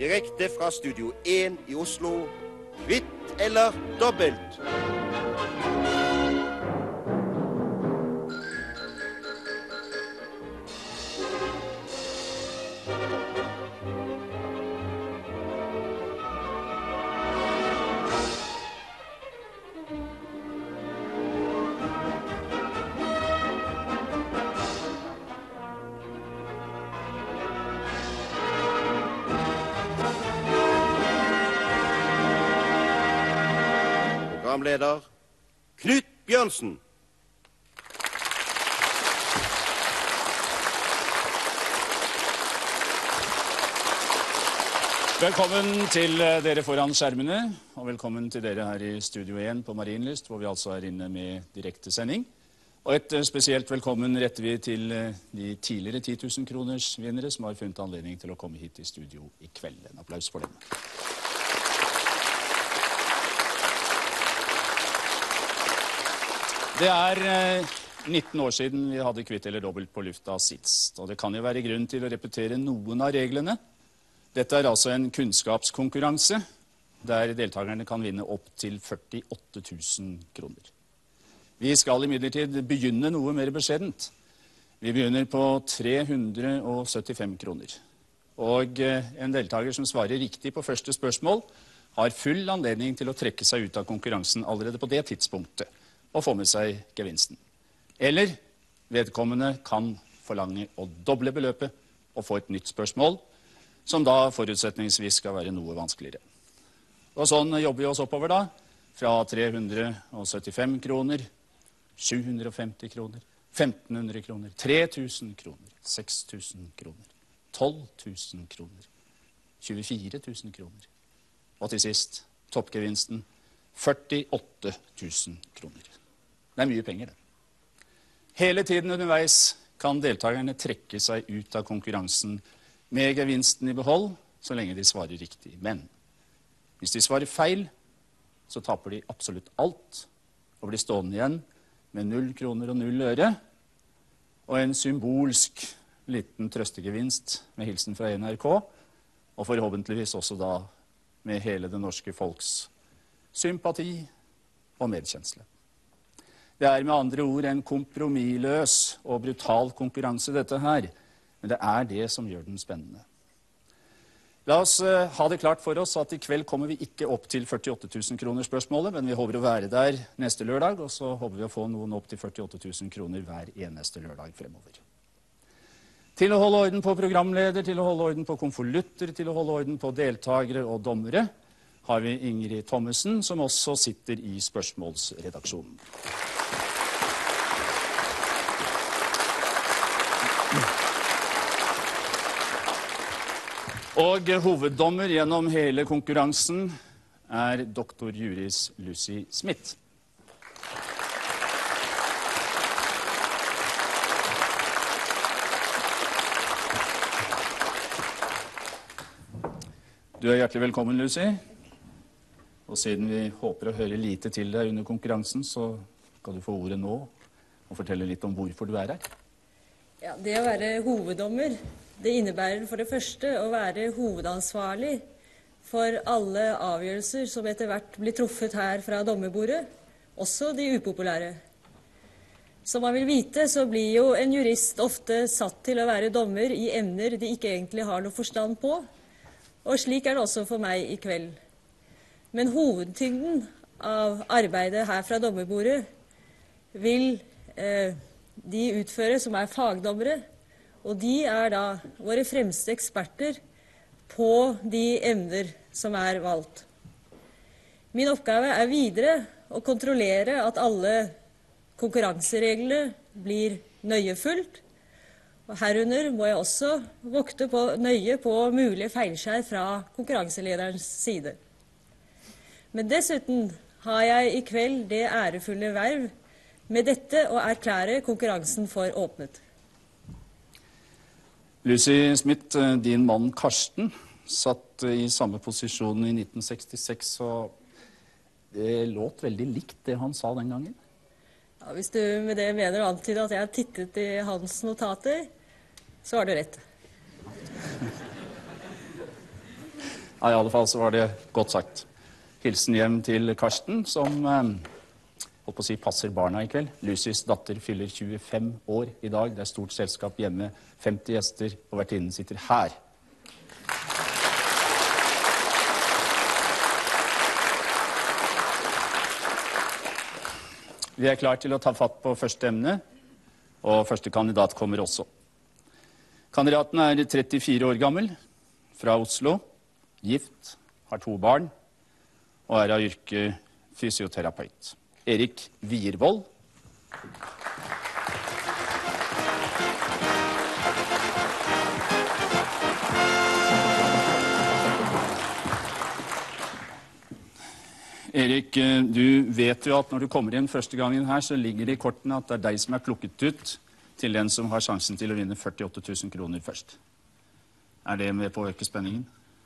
direkte fra Studio 1 i Oslo. Hvitt eller dobbelt? Programleder Knut Bjørnsen. Velkommen til dere foran skjermene, og velkommen til dere her i Studio 1 på Marienlyst, hvor vi altså er inne med direkte sending. Og et spesielt velkommen retter vi til de tidligere 10 000 kroners vinnere som har funnet anledning til å komme hit i studio i kveld. En applaus for dem. Det er 19 år siden vi hadde Kvitt eller dobbelt på lufta sist, og det kan jo være grunn til å repetere noen av reglene. Dette er altså en kunnskapskonkurranse, der deltakerne kan vinne opp til 48 000 kroner. Vi skal imidlertid begynne noe mer beskjedent. Vi begynner på 375 kroner. Og en deltaker som svarer riktig på første spørsmål, har full anledning til å trekke seg ut av konkurransen allerede på det tidspunktet, og få med seg gevinsten. Eller vedkommende kan forlange å doble beløpet og få et nytt spørsmål, som da forutsetningsvis skal være noe vanskeligere. Og sånn jobber vi oss oppover da, fra 375 kroner, 750 kroner, 1500 kroner, 3000 kroner, 6000 kroner, 12 000 kroner, 24 000 kroner, og til sist toppgevinsten 48 000 kroner. Det er mye penger, det. Hele tiden underveis kan deltakerne trekke seg ut av konkurransen med gevinsten i behold, så lenge de svarer riktig. Men hvis de svarer feil, så taper de absolutt alt, og blir stående igjen med 0 kroner og 0 øre, og en symbolsk liten trøstegevinst med hilsen fra NRK, og forhåpentligvis også da med hele det norske folks sympati og medkjensle. Det er med andre ord en kompromissløs og brutal konkurranse dette her, men det er det som gjør den spennende. La oss ha det klart for oss at i kveld kommer vi ikke opp til 48 000 kroner spørsmålet, men vi håper å være der neste lørdag, og så håper vi å få noen opp til 48 000 kroner hver eneste lørdag fremover. Til å holde orden på programleder, til å holde orden på konvolutter, til å holde orden på deltakere og dommere, har vi Ingrid Thommessen, som også sitter i spørsmålsredaksjonen. Og hoveddommer gjennom hele konkurransen er doktor juris Lucy Smith. Du er hjertelig velkommen, Lucy. Og siden vi håper å høre lite til deg under konkurransen, så skal du få ordet nå og fortelle litt om hvorfor du er her. Ja, det å være hoveddommer, det innebærer for det første å være hovedansvarlig for alle avgjørelser som etter hvert blir truffet her fra dommerbordet, også de upopulære. Som man vil vite, så blir jo en jurist ofte satt til å være dommer i emner de ikke egentlig har noe forstand på, og slik er det også for meg i kveld. Men hovedtyngden av arbeidet her fra dommerbordet vil de utføre som er fagdommere, og de er da våre fremste eksperter på de emner som er valgt. Min oppgave er videre å kontrollere at alle konkurransereglene blir nøye fulgt, og herunder må jeg også vokte nøye på mulige feilskjær fra konkurranselederens side. Men dessuten har jeg i kveld det ærefulle verv med dette å erklære konkurransen for åpnet. Lucy Smith, din mann Karsten, satt i samme posisjon i 1966, og det låt veldig likt det han sa den gangen. Ja, hvis du med det mener å antyde at jeg har tittet i hans notater, så har du rett. Ja, i alle fall så var det godt sagt. Hilsen hjem til Karsten, som holdt på å si passer barna i kveld. Lucys datter fyller 25 år i dag. Det er stort selskap hjemme, 50 gjester, og vertinnen sitter her. Vi er klar til å ta fatt på første emne, og første kandidat kommer også. Kandidaten er 34 år gammel, fra Oslo, gift, har 2 barn, og er av yrke fysioterapeut. Erik Wiervold. Erik, du vet jo at når du kommer inn første gangen her, så ligger det i kortene at det er deg som er plukket ut til den som har sjansen til å vinne 48 000 kroner først. Er det med på å øke spenningen?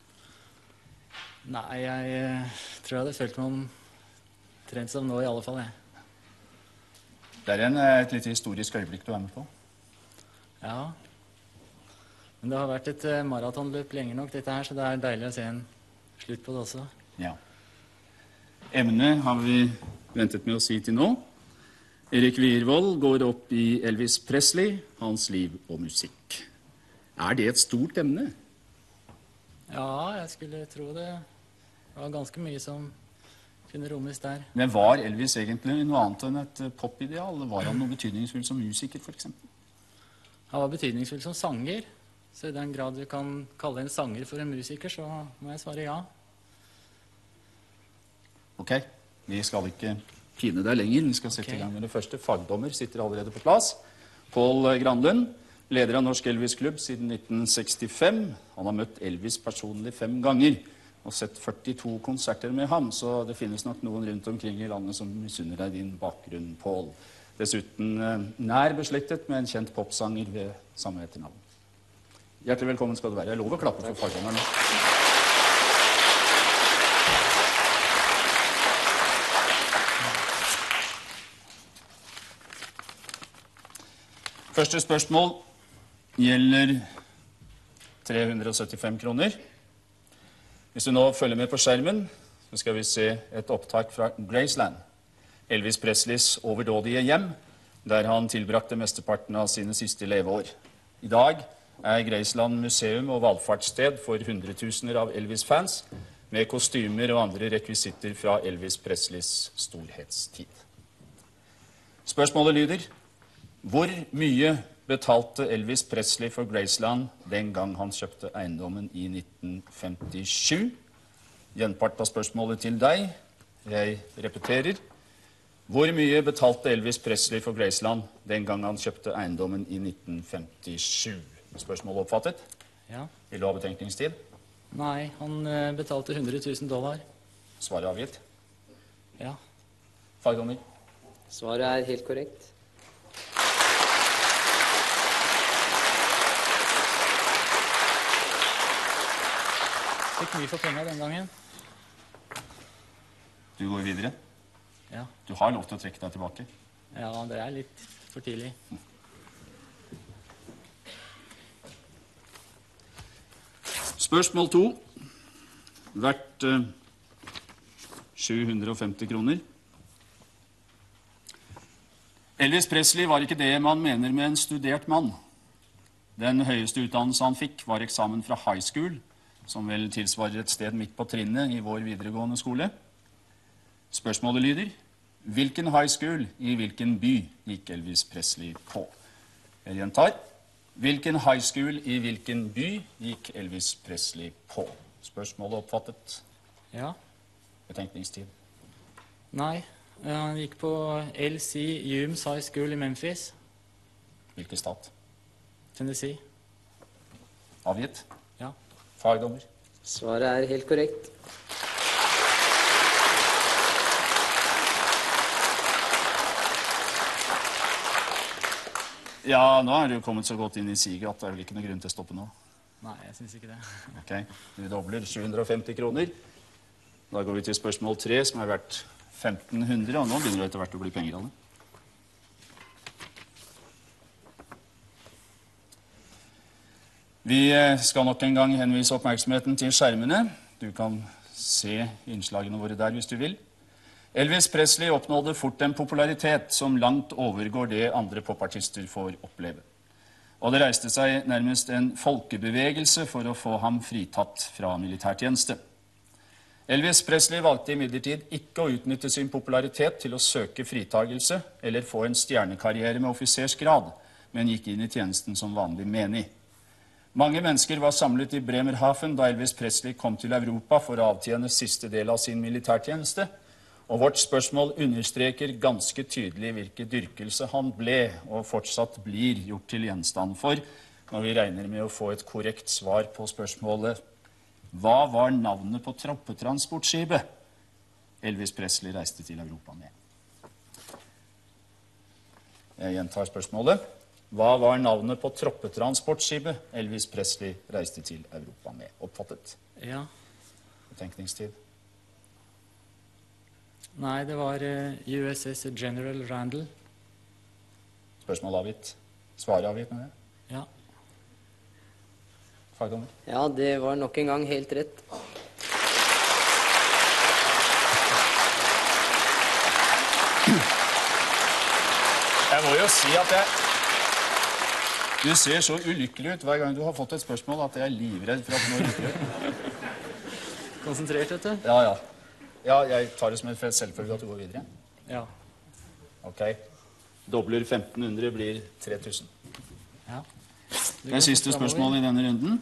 Nei, jeg tror jeg hadde følt meg omtrent som nå i alle fall, jeg. Det er et litt historisk øyeblikk du er med på. Ja. Men det har vært et maratonløp lenge nok, dette her, så det er deilig å se en slutt på det også. Ja. Emnet har vi ventet med å si til nå. Erik Wiervold går opp i Elvis Presley, hans liv og musikk. Er det et stort emne? Ja, jeg skulle tro det. Det var ganske mye som kunne rommes der. Men var Elvis egentlig noe annet enn et popideal? Var han noe betydningsfull som musiker, for eksempel? Han var betydningsfull som sanger. Så i den grad du kan kalle en sanger for en musiker, så må jeg svare ja. Ok, vi skal ikke pine deg lenger. Vi skal sette i gang med det første. Fagdommer sitter allerede på plass. Pål Granlund, leder av Norsk Elvis-klubb siden 1965. Han har møtt Elvis personlig 5 ganger og sett 42 konserter med ham, så det finnes nok noen rundt omkring i landet som misunner deg din bakgrunn, Pål. Dessuten nær beslektet med en kjent popsanger ved samme etternavn. Hjertelig velkommen skal du være. Jeg lover å klappe for fagdommeren. Første spørsmål gjelder 375 kroner. Hvis du nå følger med på skjermen, så skal vi se et opptak fra Graceland, Elvis Presleys overdådige hjem, der han tilbrakte mesteparten av sine siste leveår. I dag er Graceland museum og valgfartssted for hundretusener av Elvis-fans, med kostymer og andre rekvisitter fra Elvis Presleys storhetstid. Spørsmålet lyder: hvor mye betalte Elvis Presley for Graceland den gang han kjøpte eiendommen i 1957? Gjenpart av spørsmålet til deg. Jeg repeterer. Hvor mye betalte Elvis Presley for Graceland den gang han kjøpte eiendommen i 1957? Spørsmålet oppfattet? Ja. Vil du ha betenkningstid? Nei, han betalte $100 000. Svaret avgitt? Ja. Fagdommer? Svaret er helt korrekt. Fikk mye for penger den gangen. Du går videre. Ja. Du har lov til å trekke deg tilbake. Ja, det er litt for tidlig. Spørsmål 2. Verdt 750 kroner. Elvis Presley var ikke det man mener med en studert mann. Den høyeste utdannelse han fikk var eksamen fra high school, som vel tilsvarer et sted midt på trinnet i vår videregående skole. Spørsmålet lyder: hvilken high school i hvilken by gikk Elvis Presley på? Jeg gjentar: hvilken high school i hvilken by gikk Elvis Presley på? Spørsmålet oppfattet? Ja. Betenkningstid? Nei, han gikk på LC Humes High School i Memphis. Hvilken stat? Tennessee. Avgitt? Ja. Fagdommer? Svaret er helt korrekt. Ja, nå er du kommet så godt inn i siget at det er vel ikke noe grunn til å stoppe nå. Nei, jeg synes ikke det. Ok, vi dobler 750 kroner. Da går vi til spørsmål 3, som er verdt 1500, og nå begynner det etter hvert å bli penger av det. Vi skal nok en gang henvise oppmerksomheten til skjermene. Du kan se innslagene våre der hvis du vil. Elvis Presley oppnådde fort en popularitet som langt overgår det andre popartister får oppleve. Og det reiste seg nærmest en folkebevegelse for å få ham fritatt fra militærtjeneste. Elvis Presley valgte imidlertid ikke å utnytte sin popularitet til å søke fritagelse eller få en stjernekarriere med offisersgrad, men gikk inn i tjenesten som vanlig menig. Mange mennesker var samlet i Bremerhaven da Elvis Presley kom til Europa for å avtjene siste del av sin militærtjeneste, og vårt spørsmål understreker ganske tydelig hvilke dyrkelse han ble og fortsatt blir gjort til gjenstand for, når vi regner med å få et korrekt svar på spørsmålet: hva var navnet på troppetransportskipet Elvis Presley reiste til Europa med? Jeg gjentar spørsmålet. Hva var navnet på troppetransportskipet Elvis Presley reiste til Europa med? Oppfattet? Ja. Betenkningstid? Nei, det var USS General Randall. Spørsmål avgitt. Svaret avgitt med det? Ja. Fagdommer? Ja, det var nok en gang helt rett. Jeg må jo si at du ser så ulykkelig ut hver gang du har fått et spørsmål at jeg er livredd for at du må rykke ut. Konsentrert, vet du. Ja, ja. Ja, jeg tar det som en selvfølge at du går videre. Ja. Ok. Dobler 1500 blir 3000. Ja. Det er siste spørsmål i denne runden.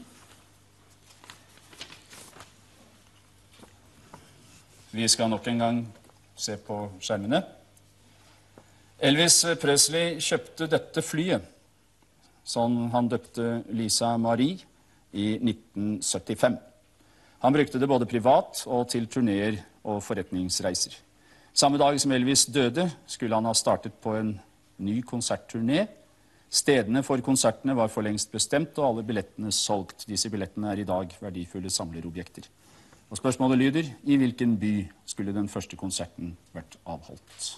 Vi skal nok en gang se på skjermene. Elvis Presley kjøpte dette flyet, som han døpte Lisa Marie, i 1975. Han brukte det både privat og til turnéer og forretningsreiser. Samme dag som Elvis døde, skulle han ha startet på en ny konsertturné. Stedene for konsertene var for lengst bestemt, og alle billettene solgt. Disse billettene er i dag verdifulle samlerobjekter. Og spørsmålet lyder: i hvilken by skulle den første konserten vært avholdt?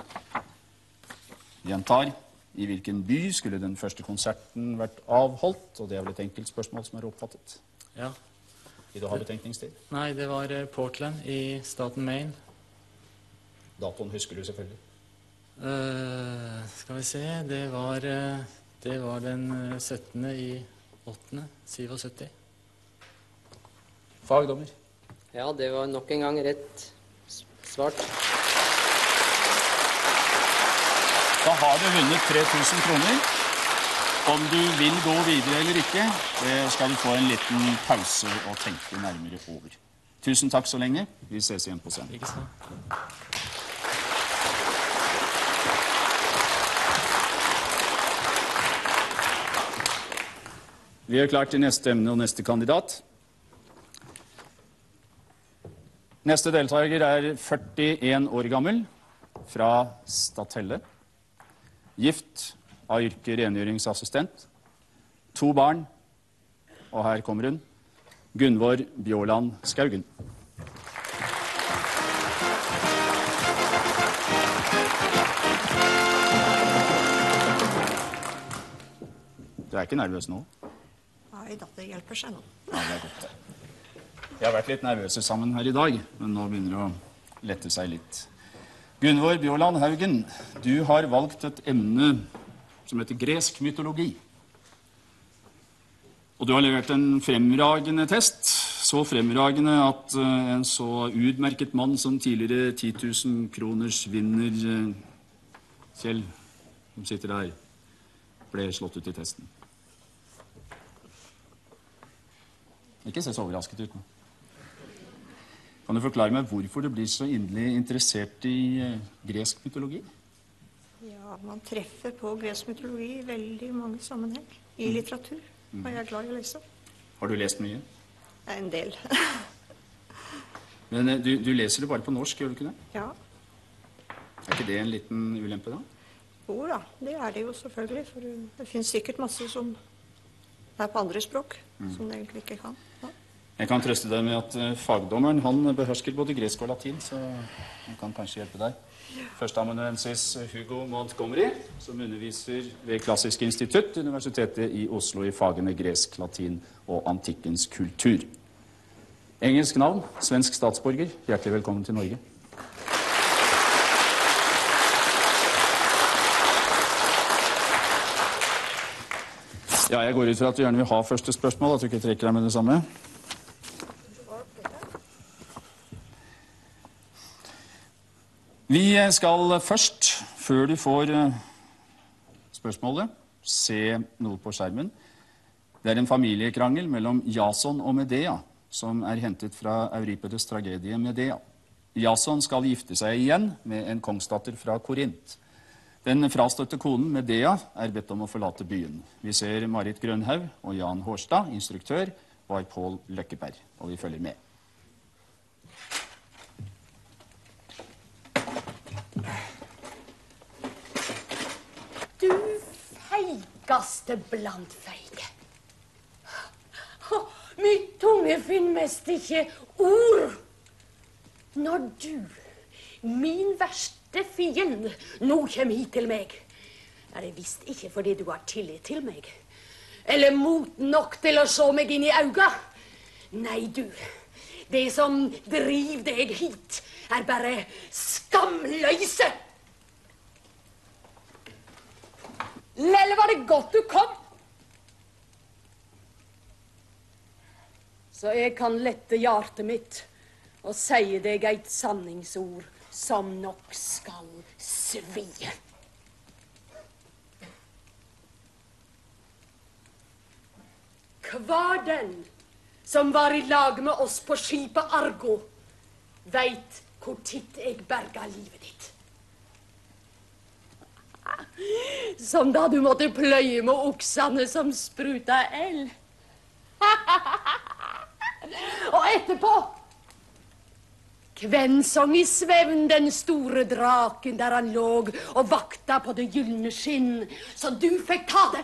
Gjentar: i hvilken by skulle den første konserten vært avholdt? Og det er vel et enkelt spørsmål som er oppfattet. Ja. Vil du ha betenkningstid? Nei, det var Portland i staten Maine. Datoen husker du selvfølgelig. Skal vi se, det var den 17. i 8. 77. Fagdommer? Ja, det var nok en gang rett svart. Da har du vunnet 3000 kroner. Om du vil gå videre eller ikke, det skal du få en liten pause og tenke nærmere over. Tusen takk så lenge. Vi ses igjen på scenen. Ikke sant? Vi er klart til neste emne og neste kandidat. Neste deltaker er 41 år gammel, fra Stathelle. Gift, av yrke rengjøringsassistent. 2 barn, og her kommer hun, Gunvor Bjåland Skaugen. Du er ikke nervøs nå? Nei da, det hjelper seg nå. Ja, det er godt det. Vi har vært litt nervøse sammen her i dag, men nå begynner det å lette seg litt. Gunvor Bjåland Haugen, du har valgt et emne som heter gresk mytologi. Og du har levert en fremragende test, så fremragende at en så utmerket mann som tidligere 10 000 kroners vinner, Kjell, som sitter der, ble slått ut i testen. Ikke se så overrasket ut nå. Kan du forklare meg hvorfor du blir så inderlig interessert i gresk mytologi? Ja, man treffer på gresk mytologi i veldig mange sammenheng. I litteratur. Og jeg er glad i å lese. Har du lest mye? En del. Men du leser det bare på norsk, gjør du ikke det? Ja. Er ikke det en liten ulempe da? Jo da, det er det jo selvfølgelig. For det finnes sikkert masse som er på andre språk, som det egentlig ikke kan. Ja. Jeg kan trøste deg med at fagdommeren, han behersker både gresk og latin, så han kan kanskje hjelpe deg. Førsteamanuensis Hugo Montgomery, som underviser ved Klassisk institutt, Universitetet i Oslo, i fagene gresk, latin og antikkens kultur. Engelsk navn, svensk statsborger. Hjertelig velkommen til Norge. Ja, jeg går ut fra at du gjerne vil ha første spørsmål, at du ikke trekker deg med det samme. Vi skal først, før du får spørsmålet, se noe på skjermen. Det en familiekrangel mellom Jason og Medea, som hentet fra Euripides tragedie Medea. Jason skal gifte seg igjen med en kongsdatter fra Korint. Den frastøtte konen Medea bedt om å forlate byen. Vi ser Marit Grønhaug og Jan Hårstad, instruktør, var Pål Løkkeberg, og vi følger med. Du feigeste blant feige. Min tunge finner mest ikke ord. Når du, min verste fiende, nå kommer hit til meg, det visst ikke fordi du har tillit til meg, eller mot nok til å se meg inn i øynene. Nei, du, det som driver deg hit, bare skamløse. Lelle, var det godt du kom? Så jeg kan lette hjertet mitt og si deg et sanningsord som nok skal svi. Hver den som var i lag med oss på skipet Argo, vet hvor titt jeg berga livet ditt. Som da du måtte pløye med oksene som spruta el. Og etterpå Kvensong i svevn den store draken der han låg og vakta på det gyllene skinn, så du fikk ta det.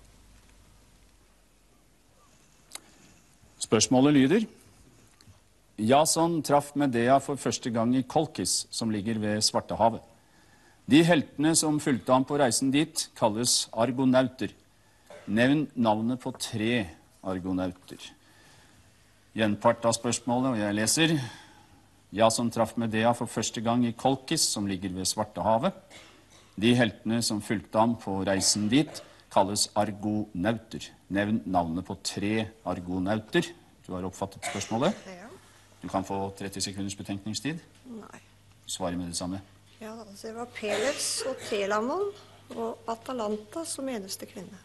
Spørsmålet lyder: Jason traff Medea for første gang i Kolkis, som ligger ved Svartehavet. De heltene som fulgte ham på reisen dit, kalles argonauter. Nevn navnet på 3 argonauter. Gjenpart av spørsmålet, og jeg leser: Jason traff Medea for første gang i Kolkis, som ligger ved Svartehavet. De heltene som fulgte ham på reisen dit, kalles argonauter. Nevn navnet på 3 argonauter. Du har oppfattet spørsmålet. Ja. Du kan få 30 sekunders betenkningstid. Nei. Svare med det samme. Ja, altså det var Peles og Telamon og Atalanta som eneste kvinne.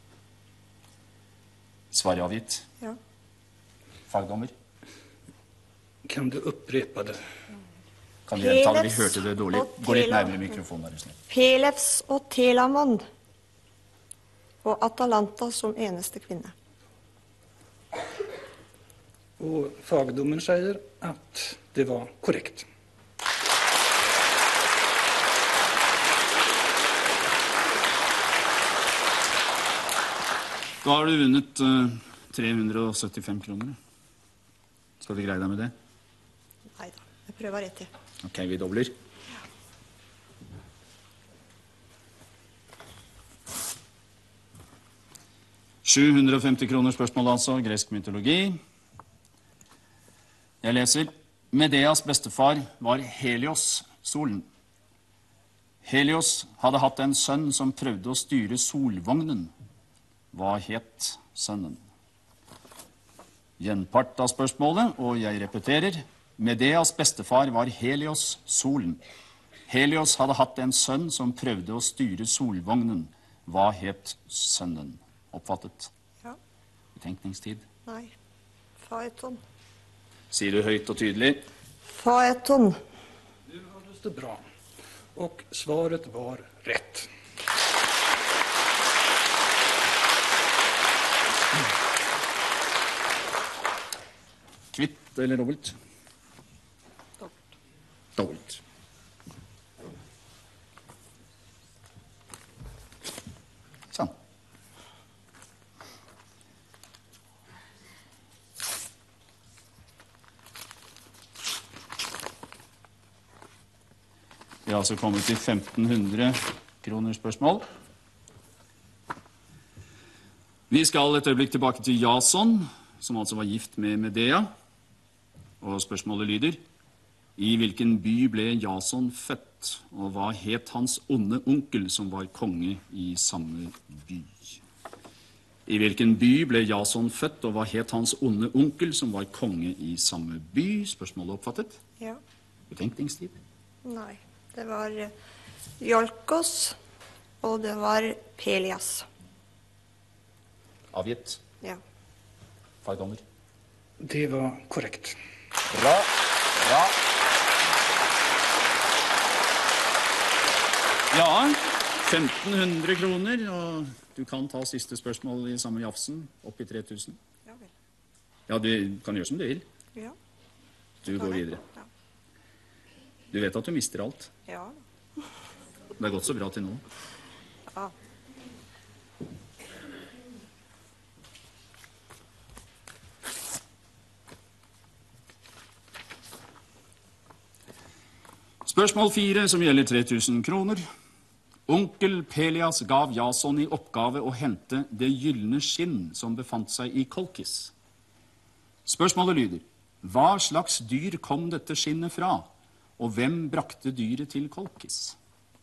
Svar avgitt. Ja. Fagdommer. Kan du upprepa det? Kan du gjenta det? Vi hørte det dårlig. Gå litt nærmere mikrofonen, er du snill. Pelefs og Telamon og Atalanta som eneste kvinne. Och fagdomen säger att det var korrekt. Da har du vunnet 375 kroner. Skal du greie deg med det? Neida, jeg prøver rett til. Ok, vi dobler. $750 kroner spørsmål altså, gresk mytologi. Jeg leser: Medeas bestefar var Helios, solen. Helios hadde hatt en sønn som prøvde å styre solvognen. Hva het sønnen? Gjenpart av spørsmålet, og jeg repeterer: Medeas bestefar var Helios, solen. Helios hadde hatt en sønn som prøvde å styre solvognen. Hva het sønnen? Oppfattet? Ja. Betenkningstid? Nei. Faeton. Sier du høyt og tydelig? Faeton. Nu hördes det bra. Och svaret var rätt. Kvitt eller dobbelt? Dobbelt. Sånn. Vi har altså kommet til 1500 kroner spørsmål. Vi skal et øyeblikk tilbake til Jason, som altså var gift med Medea. Og spørsmålet lyder: I hvilken by ble Jason født, og hva het hans onde onkel som var konge i samme by? I hvilken by ble Jason født, og hva het hans onde onkel som var konge i samme by? Spørsmålet oppfattet? Ja. Betenkningstid? Nei. Det var Iolkos, og det var Pelias. Avgitt. Ja. Fagdommer. Det var korrekt. Bra. Bra. Ja, 1500 kroner, og du kan ta siste spørsmål i samme jafsen, opp i 3000. Ja vel. Ja, du kan gjøre som du vil. Ja. Du går videre. Ja. Du vet at du mister alt. Ja. Det har gått så bra til nå. Ja. Spørsmål 4, som gjelder 3000 kroner. Onkel Pelias gav Jason i oppgave å hente det gyllene skinn som befant seg i Kolkis. Spørsmålet lyder: hva slags dyr kom dette skinnet fra, og hvem brakte dyret til Kolkis?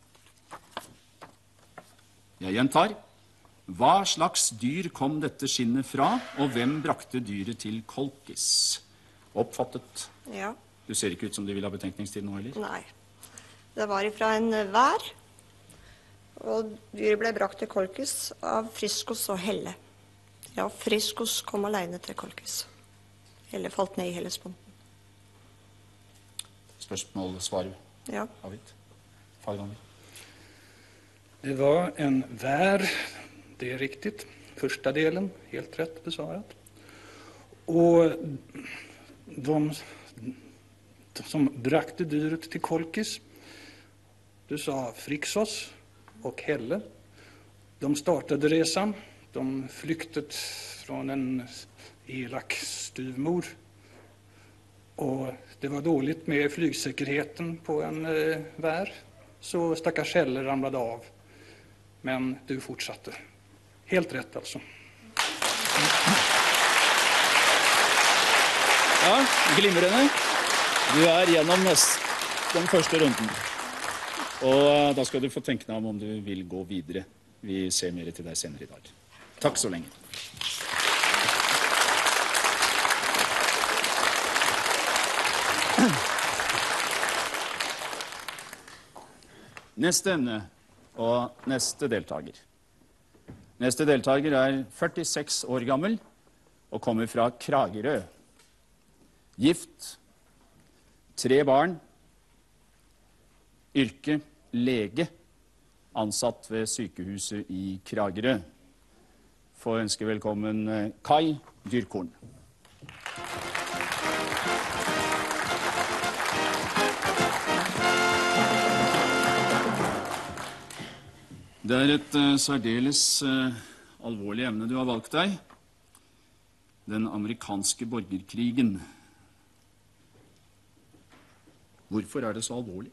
Jeg gjentar: hva slags dyr kom dette skinnet fra, og hvem brakte dyret til Kolkis? Oppfattet? Ja. Du ser ikke ut som du vil ha betenkningstid nå, heller? Nei. Det var ifra en vær, og dyret ble brakt til Kolkis av Friskos og Helle. Ja, Friskos kom alene til Kolkis. Helle falt ned i Hellesponten. Spørsmål, svar Ja. avgitt. Fagdommer. Det var en vär, det är riktigt. Första delen, helt rätt besvarat. Och de som brakte dyret till Kolkis, du sa Frixos och Helle. De startade resan. De flyktet från en elak styvmor. Och det var dåligt med flygsäkerheten på en vär. Så stackars Helle ramlade av. Men du fortsatte. Helt rätt alltså. Ja, glimrende. Du gjennom den første runden. Og da skal du få tenke deg om du vil gå videre. Vi ser mer til deg senere i dag. Takk så lenge. Neste emne og neste deltaker. Neste deltaker 46 år gammel og kommer fra Kragerø. Gift, 3 barn, yrke, lege, ansatt ved sykehuset i Kragerø. Får ønske velkommen Kai Dyrkorn. Det et særdeles alvorlig emne du har valgt deg. Den amerikanske borgerkrigen. Hvorfor det så alvorlig?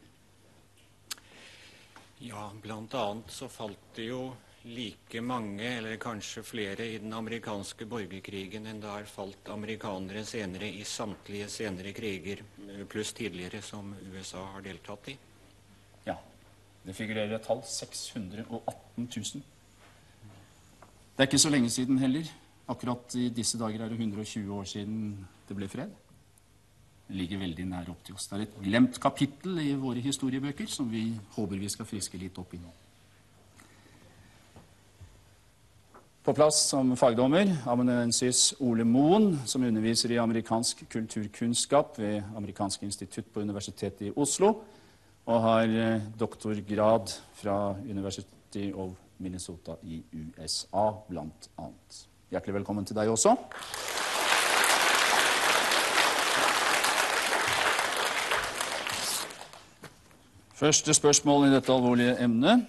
Ja, blant annet så falt det jo like mange, eller kanskje flere, i den amerikanske borgerkrigen enn det har falt amerikanere senere i samtlige senere kriger, pluss tidligere som USA har deltatt i. Ja, det figurerer et tall 618 000. Det ikke så lenge siden heller. Akkurat i disse dager det 120 år siden det ble fred. Det ligger veldig nær opp til oss. Det et glemt kapittel i våre historiebøker som vi håper vi skal friske litt opp i nå. På plass som fagdommer, amanuensis Ole Moen, som underviser i amerikansk kulturkunnskap ved Amerikansk institutt på Universitetet i Oslo, og har doktorgrad fra University of Minnesota i USA, blant annet. Hjertelig velkommen til deg også. Første spørsmål i dette alvorlige emnet.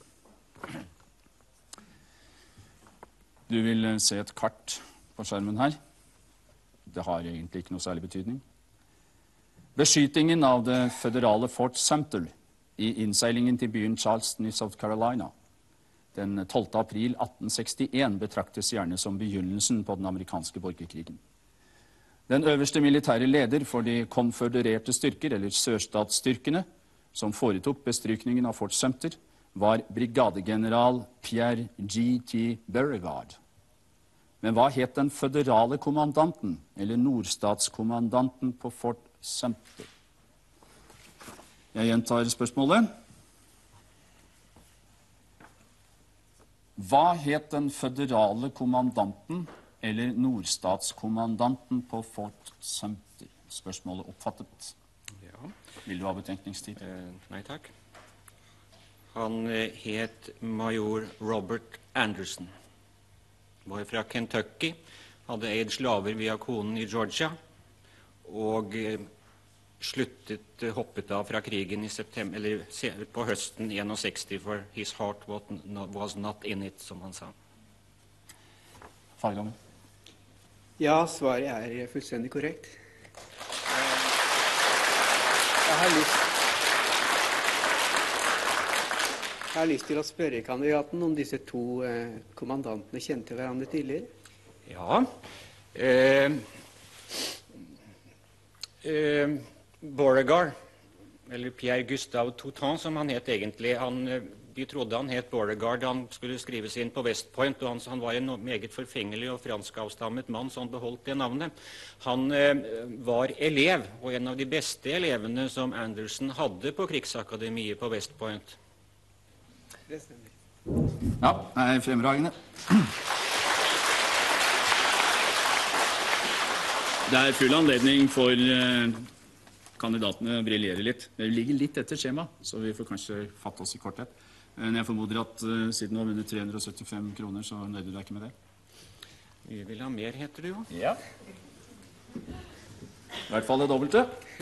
Du vil se et kart på skjermen her. Det har egentlig ikke noe særlig betydning. Beskytingen av det føderale Fort Sumter i innseilingen til byen Charleston i South Carolina den 12. april 1861 betraktes gjerne som begynnelsen på den amerikanske borgerkrigen. Den øverste militære leder for de konfødererte styrker, eller sørstatsstyrkene, som foretok bestrykningen av Fort Sumter, var brigadegeneral Pierre G.T. Beauregard. Men hva het den føderale kommandanten, eller nordstatskommandanten på Fort Sumter? Jeg gjentar spørsmålet. Hva het den føderale kommandanten, eller nordstatskommandanten på Fort Sumter? Spørsmålet oppfattet. Ja. Vil du ha betenkningstid? Nei takk. Han het major Robert Anderson. Var fra Kentucky, hadde eid slaver via konen i Georgia, og hoppet av fra krigen i september, eller på høsten 61, for his heart was not in it, som han sa. Fagdommer. Ja, svaret er fullstendig korrekt. Jeg har lyst til å spørre kandidaten om disse to kommandantene kjente hverandre tidligere. Ja. Beauregard, eller Pierre Gustave Toutant, som han het egentlig. De trodde han het Beauregard. Han skulle skrives inn på West Point, og han var en meget forfengelig og franskavstammet mann, så han beholdt det navnet. Han var elev, og en av de beste elevene som Anderson hadde på krigsakademiet på West Point. Det stemmer. Ja, det er fremragende. Det er full anledning for kandidatene å briljere litt. Det ligger litt etter skjema, så vi får kanskje fatte oss i korthet. Men jeg formoder at siden du har vunnet 375 kroner, så nøyde du deg ikke med det. Vi vil ha mer, heter det jo. Ja. I hvert fall det dobbelte.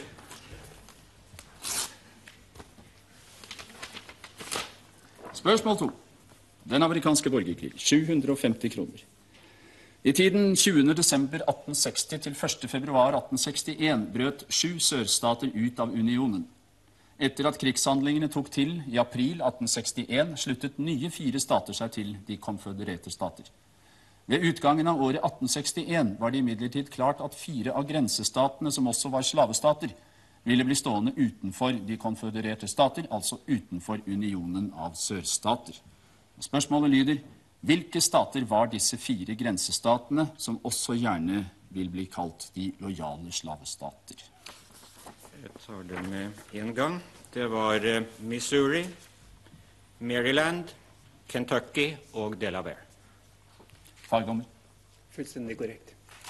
Spørsmål 2. Den amerikanske borgerkrig. 750 kroner. I tiden 20. desember 1860 til 1. februar 1861 brøt 7 sørstater ut av unionen. Etter at krigshandlingene tok til i april 1861, sluttet nye 4 stater seg til de konfødererte stater. Ved utgangen av året 1861 var det imidlertid klart at 4 av grensestatene, som også var slavestater, ville bli stående utenfor de konfødererte stater, altså utenfor unionen av sørstater. Spørsmålet lyder: hvilke stater var disse 4 grensestatene, som også gjerne vil bli kalt de lojale slavestater? Jeg tar det med en gang. Det var Missouri, Maryland, Kentucky og Delaware. Fagdommer. Fullstendig korrekt.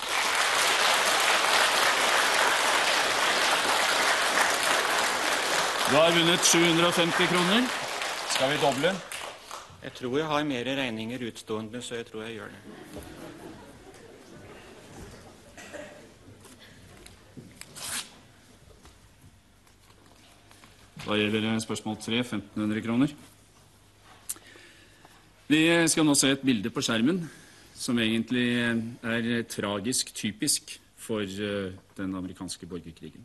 Du har vunnet 750 kroner. Skal vi doble? Jeg tror jeg har mer regninger utstående, så jeg tror jeg gjør det. Da gjelder spørsmål 3, 1500 kroner. Vi skal nå se et bilde på skjermen, som egentlig er tragisk typisk for den amerikanske borgerkrigen.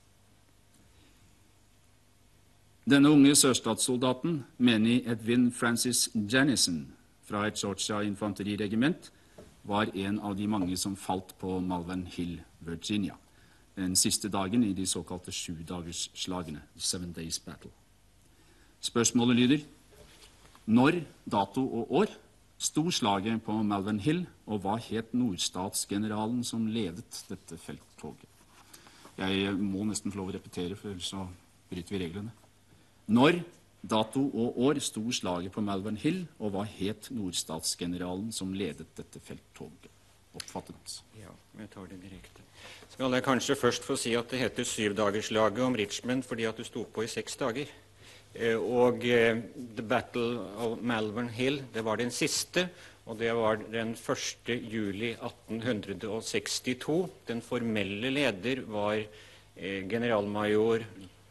Denne unge sørstatssoldaten, menig Edwin Francis Jennison, fra et Georgia infanteriregiment, var en av de mange som falt på Malvern Hill, Virginia, den siste dagen i de såkalte 7-dagersslagene, 7 Days Battle. Spørsmålet lyder: når, dato og år sto slaget på Malvern Hill, og hva het nordstatsgeneralen som ledet dette felttoget? Jeg må nesten få lov å repetere, for ellers så bryter vi reglene. Når, dato og år sto slaget på Malvern Hill, og hva het nordstatsgeneralen som ledet dette felttoget? Oppfattet? Ja, jeg tar det direkte. Skal jeg kanskje først få si at det heter 7-dagerslaget om Richmond fordi at du sto på i 6 dager. Og The Battle of Malvern Hill, det var den siste, og det var den 1. juli 1862. Den formelle leder var generalmajor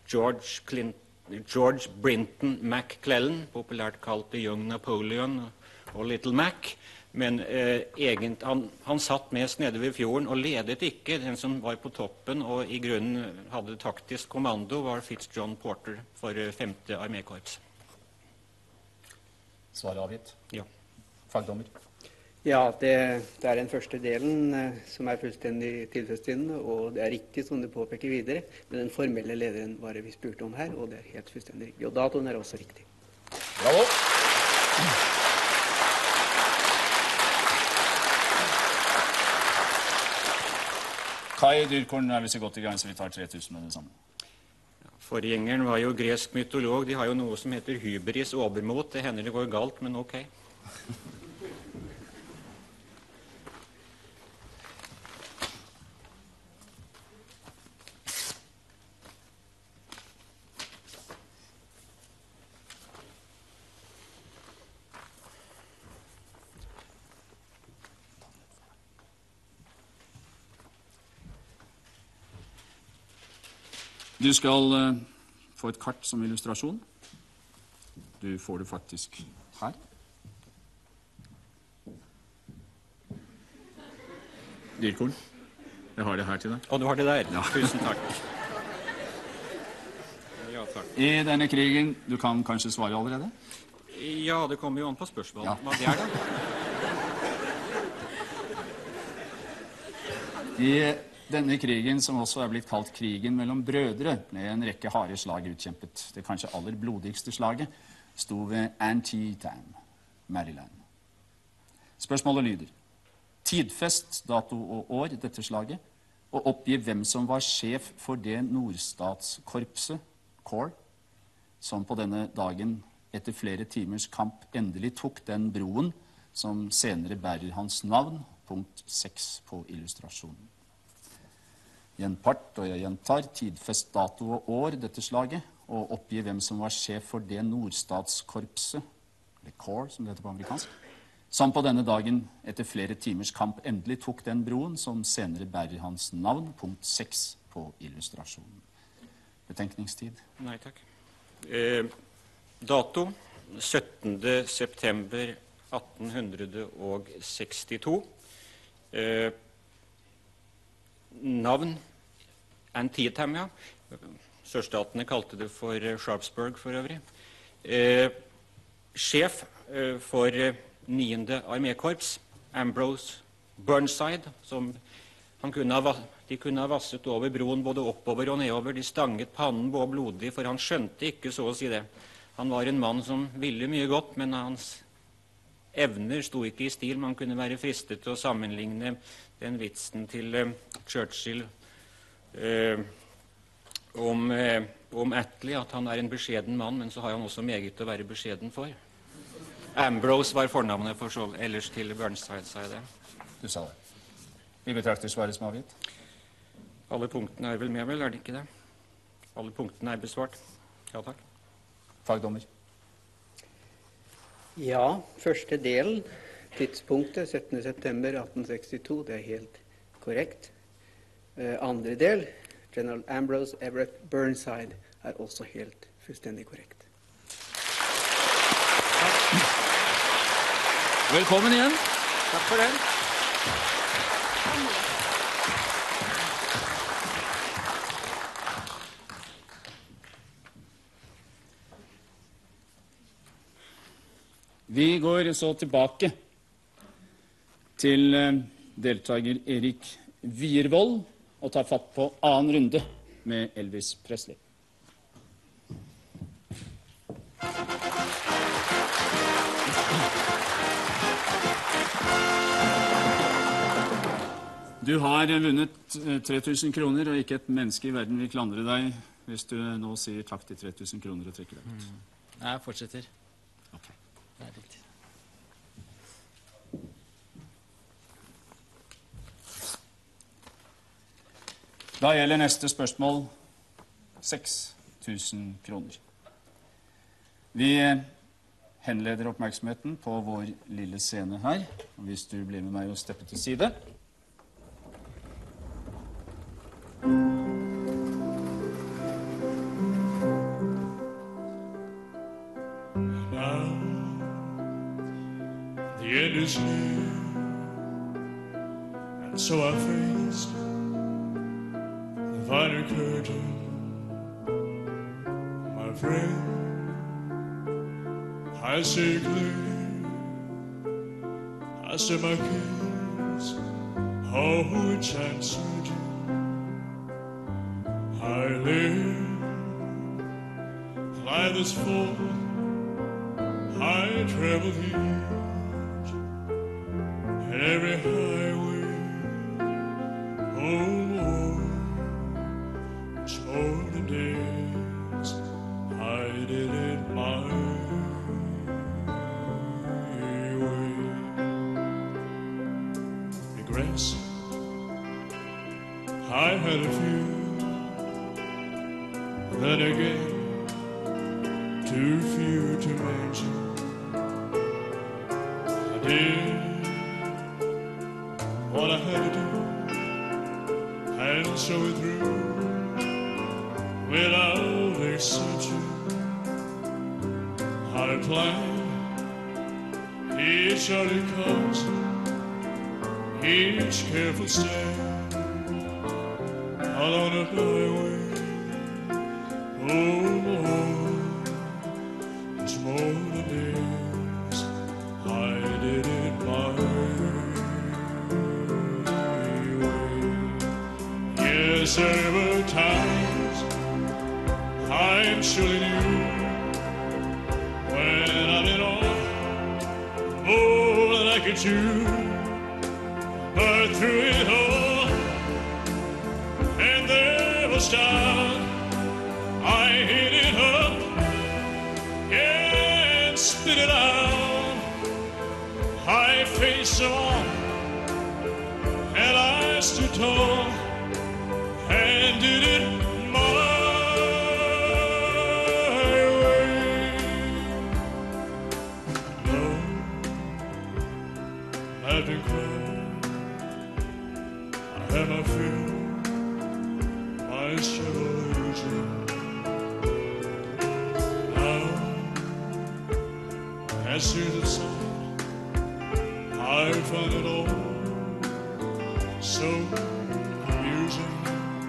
George Brinton McClellan, populært kalt The Young Napoleon og Little Mac. Men han satt mest nede ved fjorden og ledet ikke. Den som var på toppen og i grunnen hadde taktisk kommando, var Fitz-John Porter for 5. armékorps. Svaret avgitt? Ja. Fagdommer? Ja, det den første delen som fullstendig tilfredsstillende, og det riktig som du påpeker videre. Men den formelle lederen var det vi spurte om her, og det helt fullstendig riktig. Og datoen også riktig. Bravo! Kai Dyrkorn vi så godt i gang, så vi tar 3000 med det samme. Forgjengeren var jo gresk mytolog. De har jo noe som heter hybris, overmot. Det hender det går galt, men ok. Du skal få et kart som illustrasjon. Du får det faktisk her. Dyrkorn, jeg har det her til deg. Og du har det der? Ja. Tusen takk. Ja, takk. I denne krigen, du kan kanskje svare allerede? Ja, det kommer jo an på spørsmålet. Ja. Hva det da? I denne krigen, som også blitt kalt krigen mellom brødre, ble en rekke harde slag utkjempet. Det kanskje aller blodigste slaget sto ved Antietam, Maryland. Spørsmålet lyder: tidfest, dato og år dette slaget, og oppgi hvem som var sjef for det nordstatskorpset, Corps, som på denne dagen etter flere timers kamp endelig tok den broen som senere bærer hans navn, punkt 6 på illustrasjonen. Gjenpart, og jeg gjentar, tidfest dato og år dette slaget, og oppgi hvem som var sjef for det nordstatskorpset, eller Corps som det heter på amerikansk, som på denne dagen etter flere timers kamp endelig tok den broen som senere bærer hans navn, punkt 6 på illustrasjonen. Betenkningstid? Nei, takk. Dato 17. september 1862. Navn Antietam, ja. Sørstatene kalte det for Sharpsburg for øvrig. Sjef for 9. armékorps, Ambrose Burnside, som de kunne ha vasset over broen både oppover og nedover. De stanget pannen på blodig, for han skjønte ikke så å si det. Han var en mann som ville mye godt, men hans evner sto ikke i stil. Man kunne være fristet til å sammenligne den vitsen til Churchill om Attlee, at han en beskjeden mann, men så har han også meget å være beskjeden for. Ambrose var fornavnet for så, ellers til Burnside, sa jeg det. Du sa det. Vi betrakter svaret som avgitt. Alle punktene vel med, vel, det ikke det? Alle punktene besvart. Ja, takk. Fagdommer. Ja, første delen, tidspunktet 17. september 1862, det helt korrekt. Andre del, General Ambrose Everett Burnside, også helt fullstendig korrekt. Velkommen igjen. Takk for det. Vi går så tilbake til deltaker Erik Wiervold og tar fatt på annen runde med Elvis Presley. Du har vunnet 3000 kroner, og ikke et menneske i verden vil klandre deg hvis du nå sier takk til 3000 kroner og trekker deg ut. Jeg fortsetter. Ok. Det riktig. Da gjelder neste spørsmål 6000 kroner. Vi henleder oppmerksomheten på vår lille scene her. Og hvis du blir med meg og stepper til side. The end is near, and so I faced the final curtain. My friend, I say clear, I said my case, oh, which answered you. I live like this full, I travel huge, and every highway, oh Lord, it's more than days, I did it my way. Regrets, I had a few. Then again, too few to mention. I did what I had to do, and so it through without exception. I planned each early comes, each careful step along the highway. Oh Lord, it's more than days, I did it my way. Yes, there were times I'm surely knew when I did all that I could do, but through it all, and there was doubt, I hit it up and spit it out. I faced them all and I stood tall and did it my way. No, I've been crying, I had my fill, my share of losing. As soon as it's on, I find it all so amusing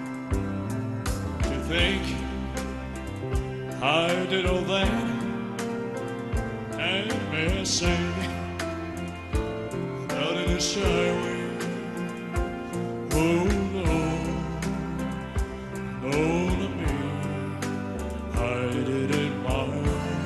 to think I did all that, and may I say, not in a shy way. Oh no, no, not me. I did it my way.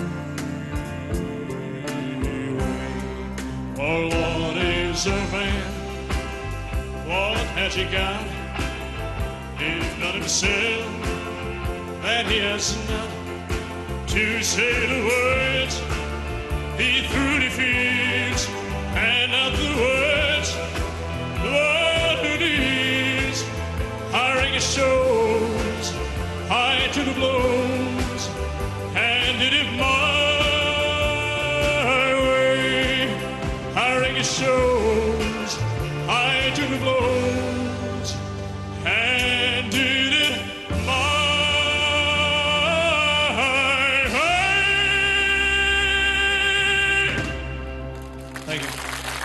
For what is a man? What has he got? If not himself, that he has not to say the words he truly feels, and not the words the world who needs. Hiring his shows, high to the blows, and did it my shows, I to the blows, and did it my way. Thank you.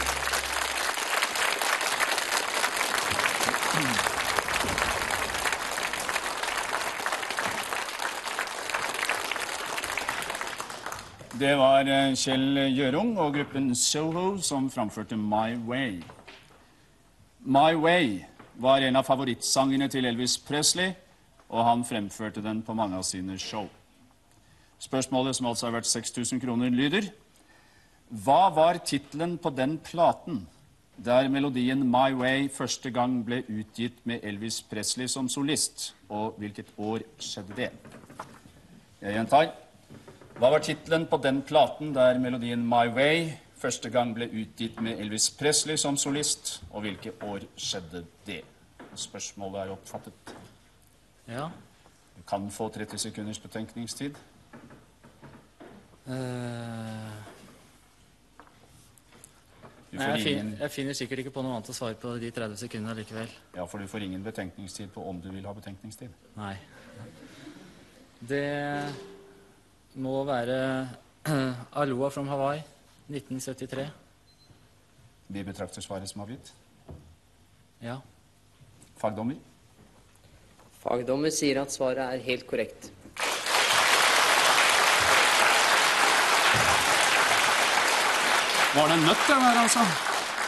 Det var Kjell Gjørung og gruppen Soho som framførte My Way. My Way var en av favorittsangene til Elvis Presley, og han fremførte den på mange av sine show. Spørsmålet, som altså har vært 6.000 kroner, lyder: Hva var titlen på den platen der melodien My Way første gang ble utgitt med Elvis Presley som solist, og hvilket år skjedde det? Jeg gjentar. Hva var titlen på den platen der melodien My Way første gang ble utgitt med Elvis Presley som solist, og hvilke år skjedde det? Spørsmålet er oppfattet. Ja. Du kan få 30 sekunders betenkningstid. Jeg finner sikkert ikke på noe annet å svare på de 30 sekundene likevel. Ja, for du får ingen betenkningstid på om du vil ha betenkningstid. Nei. Det må være Aloha from Hawaii, 1973. Vi betrakter svaret som avgitt. Ja. Fagdommer? Fagdommer sier at svaret er helt korrekt. Var det en nøtt det der, altså?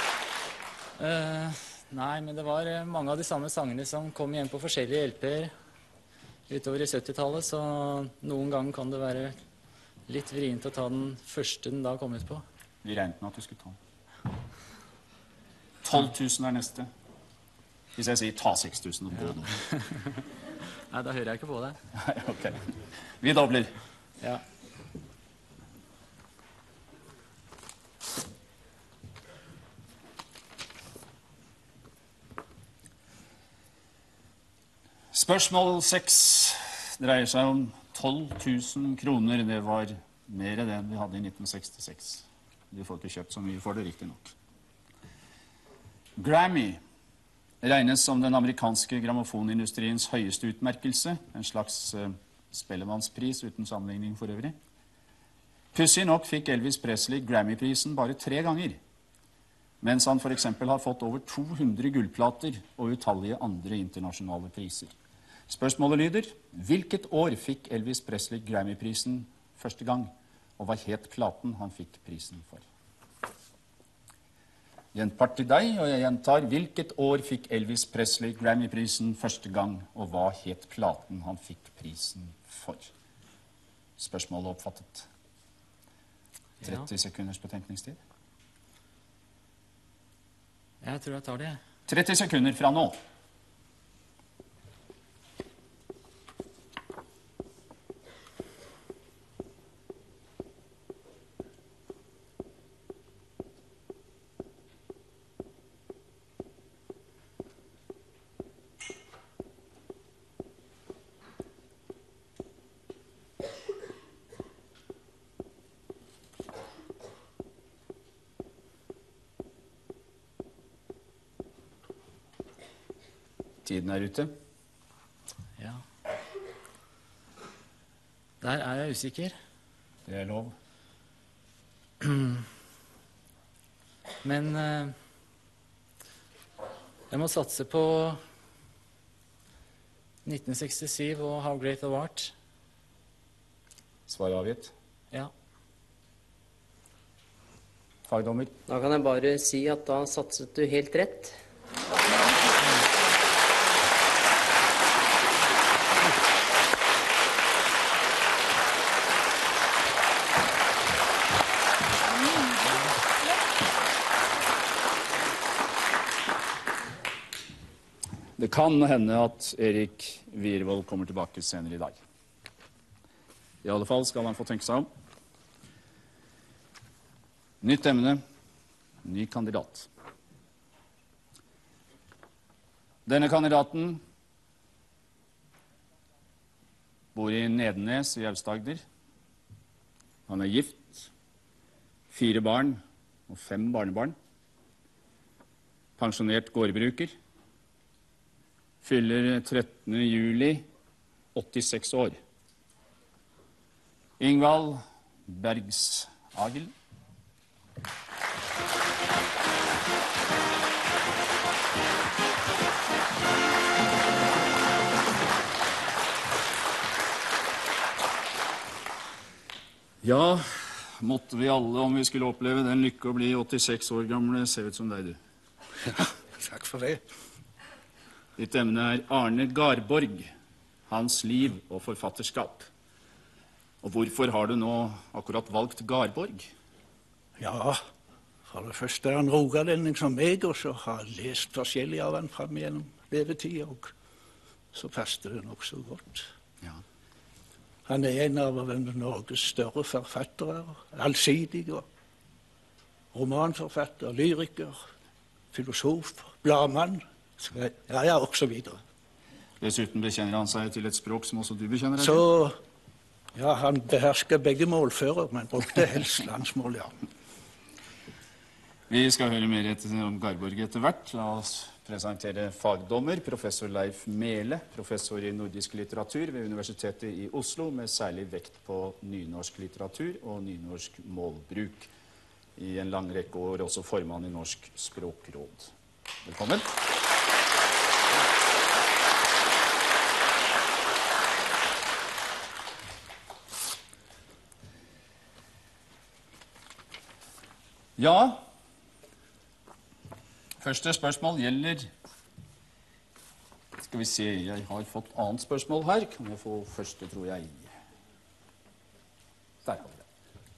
Nei, men det var mange av de samme sangene som kom igjen på forskjellige LP-er utover i 70-tallet, så noen ganger kan det være litt vrient å ta den første den da kom ut på. Vi regnet med at du skulle ta den. 12 000 neste. Hvis jeg sier ta 6 000 på den. Nei, da hører jeg ikke på det. Nei, ok. Vi dobler. Ja. Spørsmål 6 dreier seg om 12 000 kroner. Det var mer enn vi hadde i 1966. Du får ikke kjøpt så mye for det, riktig nok. Grammy regnes som den amerikanske grammofonindustriens høyeste utmerkelse, en slags spellemannspris uten sammenligning for øvrig. Pussig nok fikk Elvis Presley Grammy-prisen bare 3 ganger, mens han for eksempel har fått over 200 gullplater og utallige andre internasjonale priser. Spørsmålet lyder, hvilket år fikk Elvis Presley Grammy-prisen første gang, og hva het platen han fikk prisen for? Gjenpart til deg, og jeg gjentar, hvilket år fikk Elvis Presley Grammy-prisen første gang, og hva het platen han fikk prisen for? Spørsmålet oppfattet. 30 sekunders betenkningstid. Jeg tror jeg tar det. 30 sekunder fra nå. Tiden er ute. Ja. Der er jeg usikker. Det er lov. Men jeg må satse på 1967 og How Great Thou Art. Svar avgitt. Ja. Fagdommer. Da kan jeg bare si at da satset du helt rett. Det kan hende at Erik Wiervold kommer tilbake senere i dag. I alle fall skal han få tenke seg om. Nytt emne, ny kandidat. Denne kandidaten bor i Nedenes i Aust-Agder. Han er gift, 4 barn og 5 barnebarn. Pensjonert gårdbruker. Fyller 13. juli 86 år. Ingvald Bergsagel. Ja, måtte vi alle, om vi skulle oppleve den lykke å bli 86 år gamle, se ut som deg, du. Ja, takk for det. Ditt emne er Arne Garborg, hans liv og forfatterskap. Og hvorfor har du nå akkurat valgt Garborg? Ja, for det første er han rogalending som meg, og så har jeg lest forskjellig av han frem gjennom levetid, og så passet det nok så godt. Ja. Han er en av Norges større forfattere, allsidig, romanforfatter, lyriker, filosof, bladmann, ja, og så videre. Dessuten bekjenner han seg til et språk som også du bekjenner deg til. Så, ja, han behersker begge målfører, men brukte helst landsmål, ja. Vi skal høre mer om Garborg etter hvert. La oss presentere fagdommer, professor Leif Mele, professor i nordisk litteratur ved Universitetet i Oslo, med særlig vekt på nynorsk litteratur og nynorsk målbruk. I en lang rekke år også formann i Norsk Språkråd. Velkommen. Ja, Første spørsmål gjelder... Skal vi se, jeg har fått annet spørsmål her. Kan jeg få første, tror jeg. Der har vi det.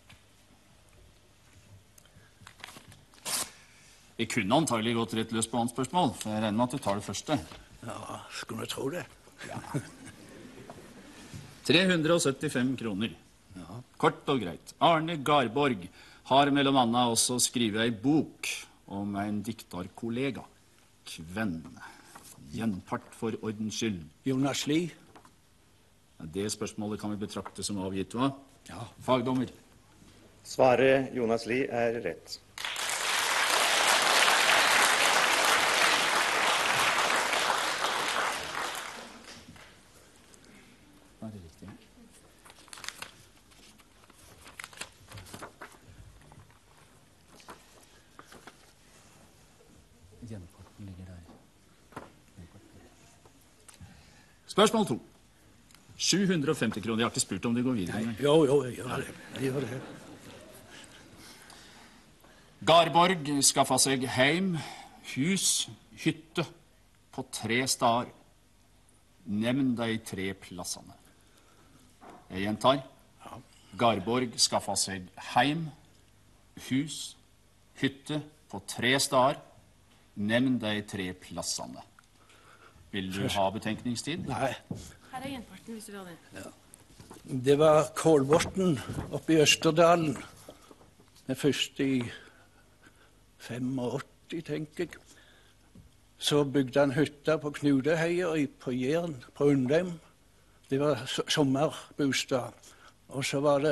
Vi kunne antagelig gått rett løs på annet spørsmål, for jeg regner med at du tar det første. Ja, skulle jeg tro det. Ja. 375 kroner. Ja. Kort og greit. Arne Garborg har mellom annet også skrivet ei bok om en diktarkollega. Kvenn. Gjenpart for ordens skyld. Jonas Lie. Ja, det spørsmålet kan vi betrakte som avgitt, hva? Ja. Fagdommer. Svaret Jonas Lie er rett. Hva er det riktig? Gjenparten ligger der. Spørsmål 2. 750 kroner. Jeg har ikke spurt om det går videre. Nei, jo, jeg gjør det. Jeg gjør det. Garborg skaffa seg heim, hus, hytte på 3 steder. Nevn de 3 plassene. Jeg gjentar. Garborg skaffa seg heim, hus, hytte på 3 steder. Nevn de 3 plassene. Vil du ha betenkningstid? Nei. Her er gjenparten, hvis du vil ha det. Ja. Det var Kolbotn oppe i Østerdalen. Den første i 85, tenker jeg. Så bygde han hytta på Knudeheia på Jæren, på Undheim. Det var sommerbostad. Og så var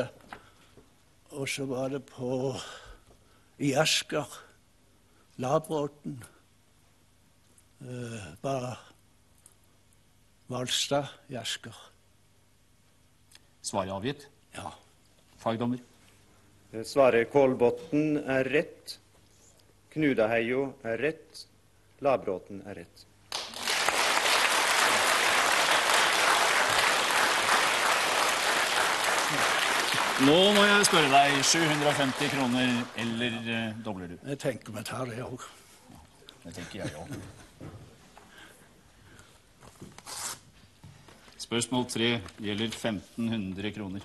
det i Asker, Labråten, Valstad i Asker. Svaret avgitt? Ja. Fagdommer? Svaret Kolbotn er rett. Knudaheio er rett. Labråten er rett. Nå må jeg spørre deg, 750 kroner, eller dobler du? Jeg tenker vi tar det også. Det tenker jeg også. Spørsmål 3 gjelder 1500 kroner.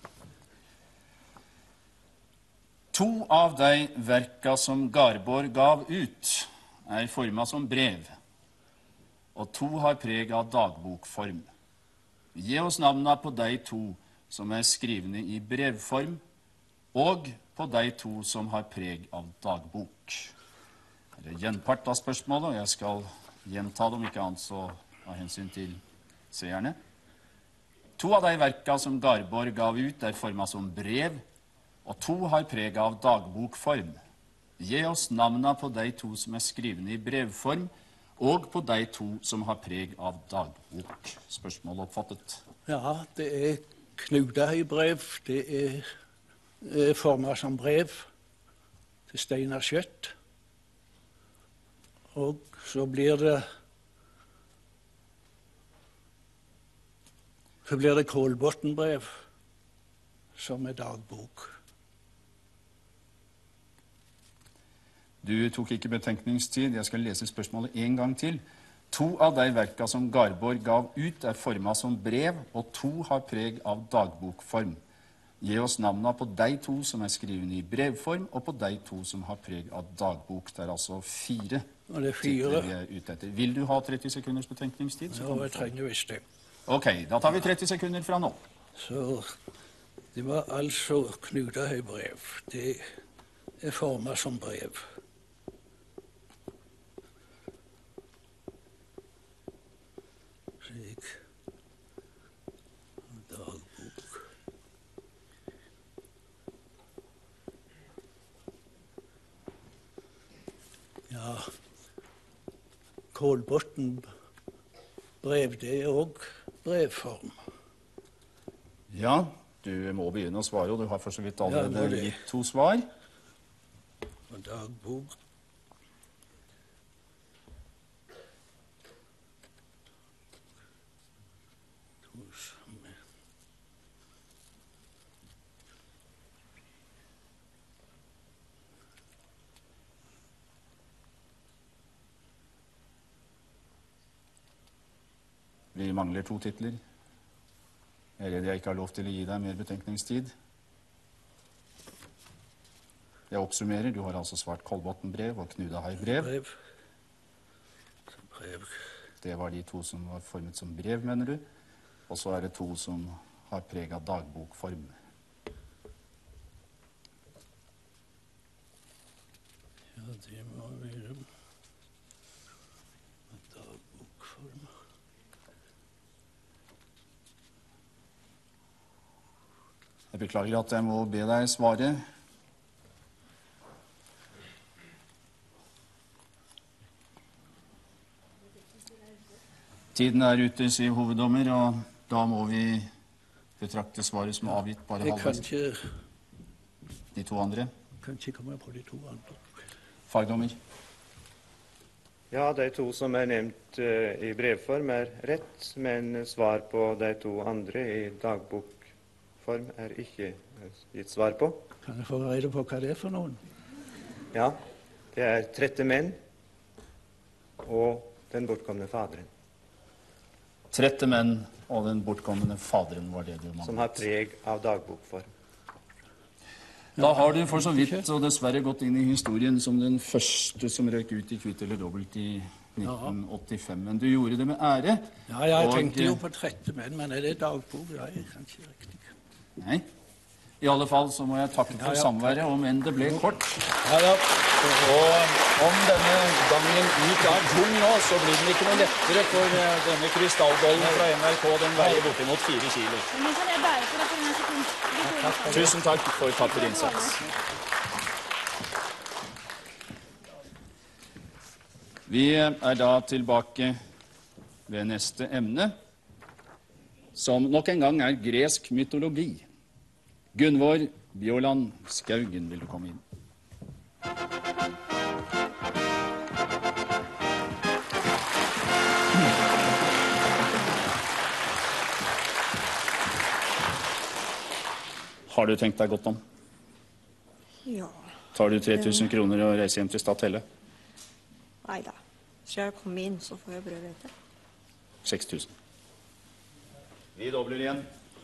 2 av de verka som Garborg gav ut, er formet som brev, og 2 har preg av dagbokform. Gi oss navnene på de 2 som er skrivne i brevform, og på de 2 som har preg av dagbok. Det er gjenpart av spørsmålet, og jeg skal gjenta dem, ikke annet så av hensyn til seerne. 2 av de verka som Garborg gav ut, er formet som brev, og 2 har preg av dagbokform. Gi oss navnene på de 2 som er skrivne i brevform, og på de 2 som har preg av dagbok. Spørsmål oppfattet? Ja, det er Knudahøybrev. Det er formet som brev til Steinar Skjøtt. Og så blir det Kolbotn-brev, som er dagbok. Du tok ikke betenkningstid. Jeg skal lese spørsmålet en gang til. 2 av de verka som Garborg gav ut, er formet som brev, og 2 har preg av dagbokform. Gi oss navnene på de 2 som er skrivne i brevform, og på de 2 som har preg av dagbok. Det er altså 4. Og det er 4. Vi er ute etter. Vil du ha 30 sekunders betenkningstid? Ja, jeg trenger visst det. Ok, da tar vi 30 sekunder fra nå. Så det var altså Knudahøybrev. Det er formet som brev. Slik. Dagbok. Ja, Kolbotn-brev, det er også brevform. Ja, du må begynne å svare, og du har for så vidt allerede gitt 2 svar. Og dagbok. mangler 2 titler. Jeg er redd jeg ikke har lov til å gi deg mer betenkningstid. Jeg oppsummerer. Du har altså svart Kolbotn-brev og Knudahei-brev. Det var de 2 som var formet som brev, mener du. Og så er det 2 som har preg av dagbokform. Ja, det må være dagbokform. Jeg beklager at jeg må be deg svare. Tiden er ute, sier hoveddommer, og da må vi betrakte svaret som avgitt bare halvveis. Jeg kan ikke... De 2 andre? Kan ikke komme på de 2 andre. Fagdommer? Ja, de 2 som er nevnt i brevform er rett, men svar på de 2 andre i dagbokform er ikke gitt svar på. Kan jeg få rede på hva det er for noen? Ja, det er 30 menn og den bortkomne faderen. 30 menn og den bortkommende faderen var det du manglet. Som har preg av dagbokform. Da har du for så vidt og dessverre gått inn i historien som den første som røk ut i kvitt eller dobbelt i 1985. Men du gjorde det med ære. Ja, jeg tenkte jo på 30 menn, men er det dagbok? Ja, jeg kan ikke riktig. Nei. I alle fall så må jeg takke for samværet, om enn det ble kort. Og om denne gangen ut er tung nå, så blir den ikke noe lettere for denne krystallbollen fra NRK. Den veier bortimot 4 kilo. Tusen takk for tapper innsats. Vi er da tilbake ved neste emne, som nok en gang er gresk mytologi. Gunvor Bjåland Skaugen, vil du komme inn? Har du tenkt deg godt om? Ja. Tar du 3000 kroner og reiser hjem til Stathelle? Neida. Skal jeg komme inn, så får jeg prøve etter. 6000. Vi dobler igjen.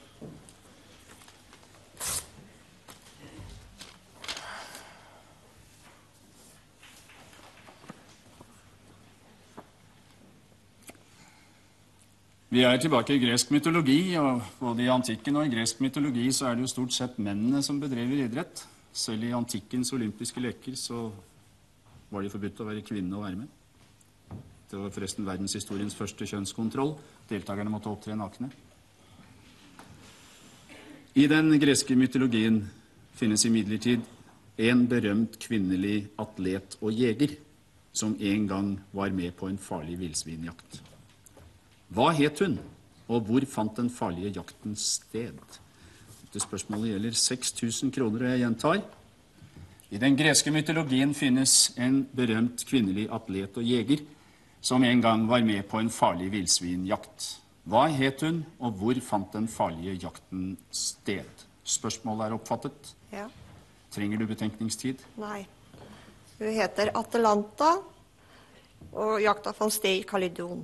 Vi er tilbake i gresk mytologi, og både i antikken og i gresk mytologi så er det jo stort sett mennene som bedrever idrett. Selv i antikkens olympiske leker så var det forbudt å være kvinne og være med. Det var forresten verdenshistoriens første kjønnskontroll. Deltakerne måtte opptre nakne. I den greske mytologien finnes imidlertid en berømt kvinnelig atlet og jeger som en gang var med på en farlig villsvinjakt. Hva het hun, og hvor fant den farlige jakten sted? Dette spørsmålet gjelder 6000 kroner, og jeg gjentar. I den greske mytologien finnes en berømt kvinnelig atlet og jeger som en gang var med på en farlig villsvinjakt. Hva het hun, og hvor fant den farlige jakten sted? Spørsmålet er oppfattet. Ja. Trenger du betenkningstid? Nei. Hun heter Atalanta, og jakta fant sted i Kalydon.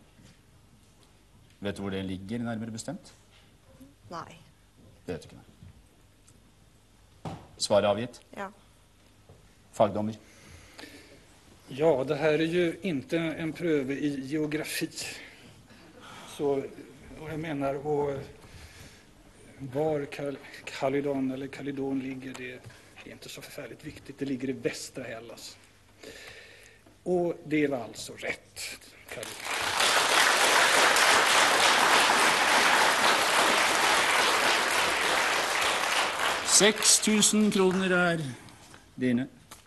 Vet du hvor det ligger, nærmere bestemt? Nei. Det vet du ikke. Svaret avgitt? Ja. Fagdommer? Ja, det här är ju inte en pröve i geografi. Så, och jag menar, och var Kalydon eller Kalydon ligger, det är inte så förfärligt viktigt. Det ligger i västra Hellas. Och det var alltså rätt. Kalydon. 6000 kroner er dine.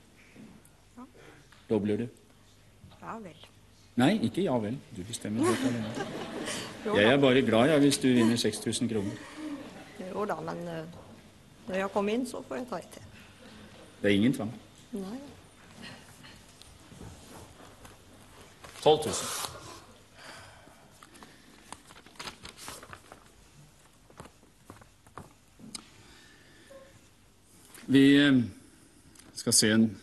Dobler du? Ja vel. Nei, ikke ja vel. Du bestemmer helt alene. Jeg er bare glad hvis du vinner 6000 kroner. Jo da, men når jeg kommer inn, så får jeg ta et til. Det er ingen tvang. Nei. 12 000. Vi skal se en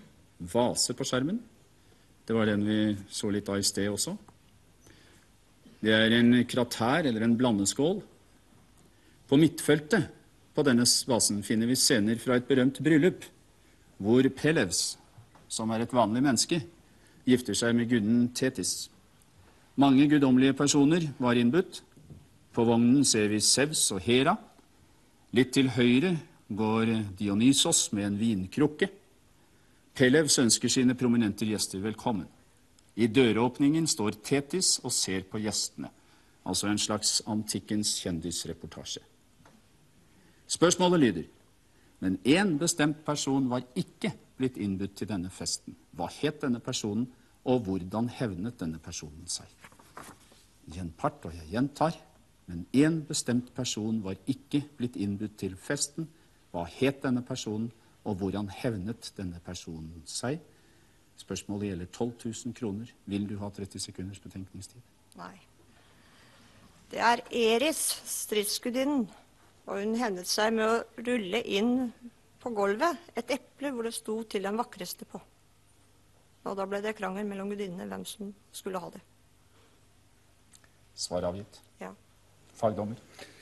vase på skjermen. Det var den vi så litt av i sted også. Det er en kratær eller en blandeskål. På midtfeltet på denne basen finner vi scener fra et berømt bryllup, hvor Pelevs, som er et vanlig menneske, gifter seg med guden Thetis. Mange guddommelige personer var innbudt. På vognen ser vi Zeus og Hera. Litt til høyre går Dionysos med en vinkrukke. Pelevs ønsker sine prominente gjester velkommen. I døråpningen står Thetis og ser på gjestene, altså en slags antikkens kjendisreportasje. Spørsmålet lyder, men en bestemt person var ikke blitt innbudt til denne festen. Hva het denne personen, og hvordan hevnet denne personen seg? Gjenpart, og jeg gjentar, men en bestemt person var ikke blitt innbudt til festen. Hva het denne personen, og hvordan hevnet denne personen seg? Spørsmålet gjelder 12 000 kroner. Vil du ha 30 sekunders betenkningstid? Nei. Det er Eris, stridsgudinnen, og hun hevnet seg med å rulle inn på gulvet et eple hvor det sto til den vakreste på. Og da ble det krangel mellom gudinnene hvem som skulle ha det. Svar avgitt. Ja. Fagdommer.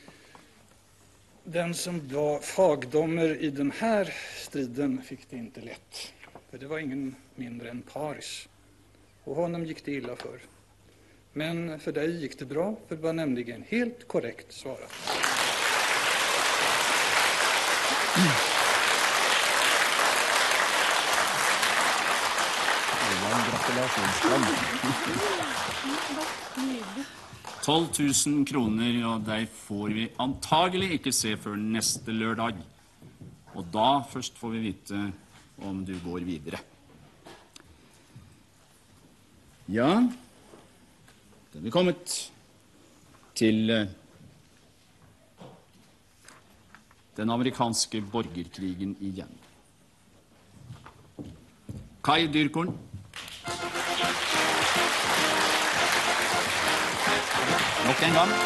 Den som var fagdommer i den här striden fick det inte lätt. För det var ingen mindre än Paris. Och honom gick det illa för. Men för dig gick det bra, för det var nämligen helt korrekt svarat. Gratulasjon. 12 000 kroner, og de får vi antagelig ikke se før neste lørdag. Og da først får vi vite om du går videre. Ja, da er vi kommet til den amerikanske borgerkrigen igjen. Kai Dyrkorn. Nok en gang.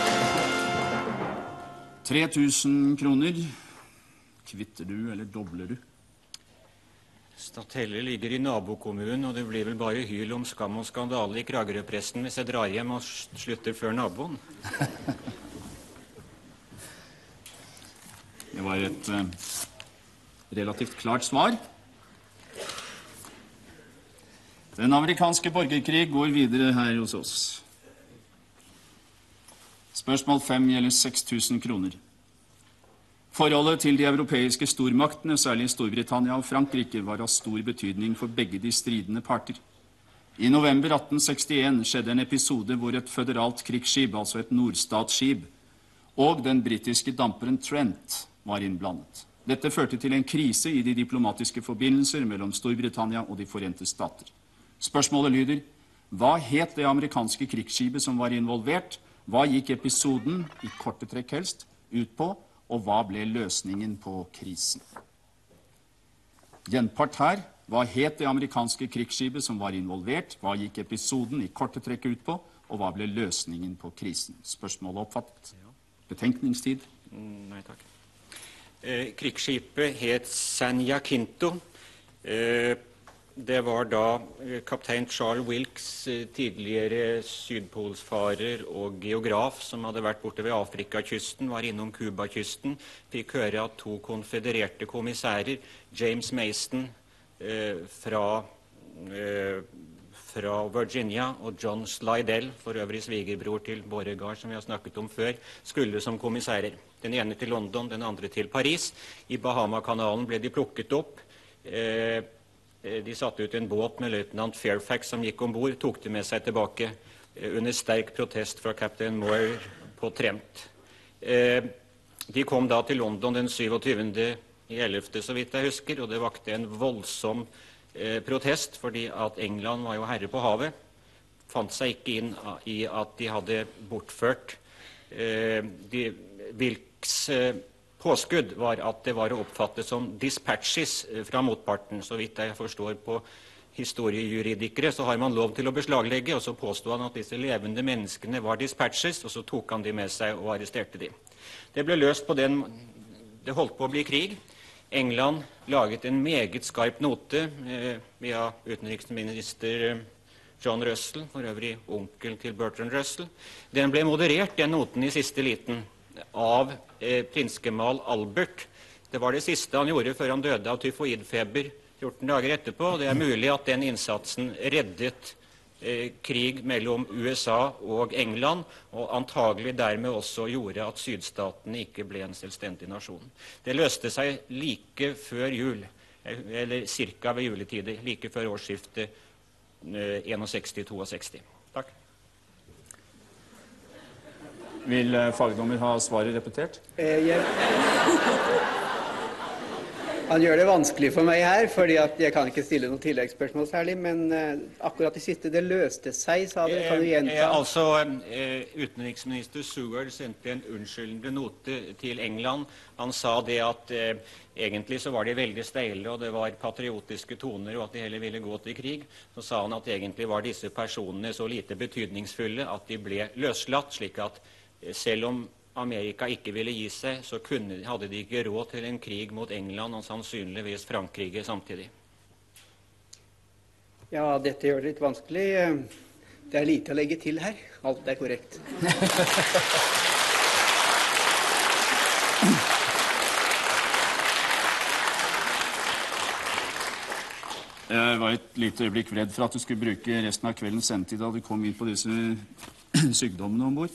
3000 kroner. Kvitter du, eller dobler du? Stathelle ligger i nabokommunen, og det blir vel bare hyl om skam og skandale i Kragerø-presten hvis jeg drar hjem og slutter før naboen. Det var et relativt klart svar. Den amerikanske borgerkrig går videre her hos oss. Spørsmål 5 gjelder 6000 kroner. Forholdet til de europeiske stormaktene, særlig Storbritannia og Frankrike, var av stor betydning for begge de stridende parter. I november 1861 skjedde en episode hvor et føderalt krigsskip, altså et nordstatsskip, og den britiske damperen Trent var innblandet. Dette førte til en krise i de diplomatiske forbindelser mellom Storbritannia og de Forente Stater. Spørsmålet lyder, hva het det amerikanske krigsskipet som var involvert? Hva gikk episoden, i korte trekk helst, ut på, og hva ble løsningen på krisen? Gjenpart her, hva het det amerikanske krigsskipet som var involvert? Hva gikk episoden, i korte trekk ut på, og hva ble løsningen på krisen? Spørsmålet oppfattet. Betenkningstid? Nei, takk. Krigsskipet het San Jacinto. Det var da kaptein Charles Wilkes, tidligere sydpolsfarer og geograf, som hadde vært borte ved Afrikakysten, var innom Kubakysten, fikk høre at 2 konfedererte kommissærer, James Mason fra Virginia og John Slidell, for øvrig svigerbror til Beauregard, som vi har snakket om før, skulle som kommissærer. Den ene til London, den andre til Paris. I Bahamakanalen ble de plukket opp. De satte ut en båt med løytnant Fairfax som gikk ombord, tok det med seg tilbake under sterk protest fra kaptein Moore på Trent. De kom da til London den 27.11., så vidt jeg husker, og det vakte en voldsom protest, fordi at England var jo herre på havet, fant seg ikke inn i at de hadde bortført Wilkes påskudd var at det var å oppfatte som dispatches fra motparten. Så vidt jeg forstår på historiejuridikere, så har man lov til å beslaglegge, og så påstod han at disse levende menneskene var dispatches, og så tok han de med seg og arresterte de. Det ble løst på den, det holdt på å bli krig. England laget en meget skarp note via utenriksminister John Russell, for øvrig onkel til Bertrand Russell. Den ble moderert, den noten i siste liten, av prinsgemal Albert. Det var det siste han gjorde før han døde av tyfoidfeber 14 dager etterpå. Det er mulig at den innsatsen reddet krig mellom USA og England, og antagelig dermed også gjorde at sydstatene ikke ble en selvstendig nasjon. Det løste seg like før jul, eller cirka ved juletider, like før årsskiftet 61-62. Takk. Vil fagdommer ha svaret repetert? Han gjør det vanskelig for meg her, fordi at jeg kan ikke stille noen tilleggsspørsmål særlig, men akkurat det siste, det løste seg, sa du, kan du gjenta? Altså, utenriksminister Seward sendte en unnskyldende note til England. Han sa det at egentlig så var de veldig steile, og det var patriotiske toner, og at de heller ville gå til krig. Så sa han at egentlig var disse personene så lite betydningsfulle at de ble løslatt, slik at selv om Amerika ikke ville gi seg, så hadde de ikke råd til en krig mot England og sannsynligvis Frankrike samtidig. Ja, dette gjør det litt vanskelig. Det er lite å legge til her. Alt er korrekt. Jeg var et lite øyeblikk redd for at du skulle bruke resten av kveldens sendetid da du kom inn på disse sykdommene ombord.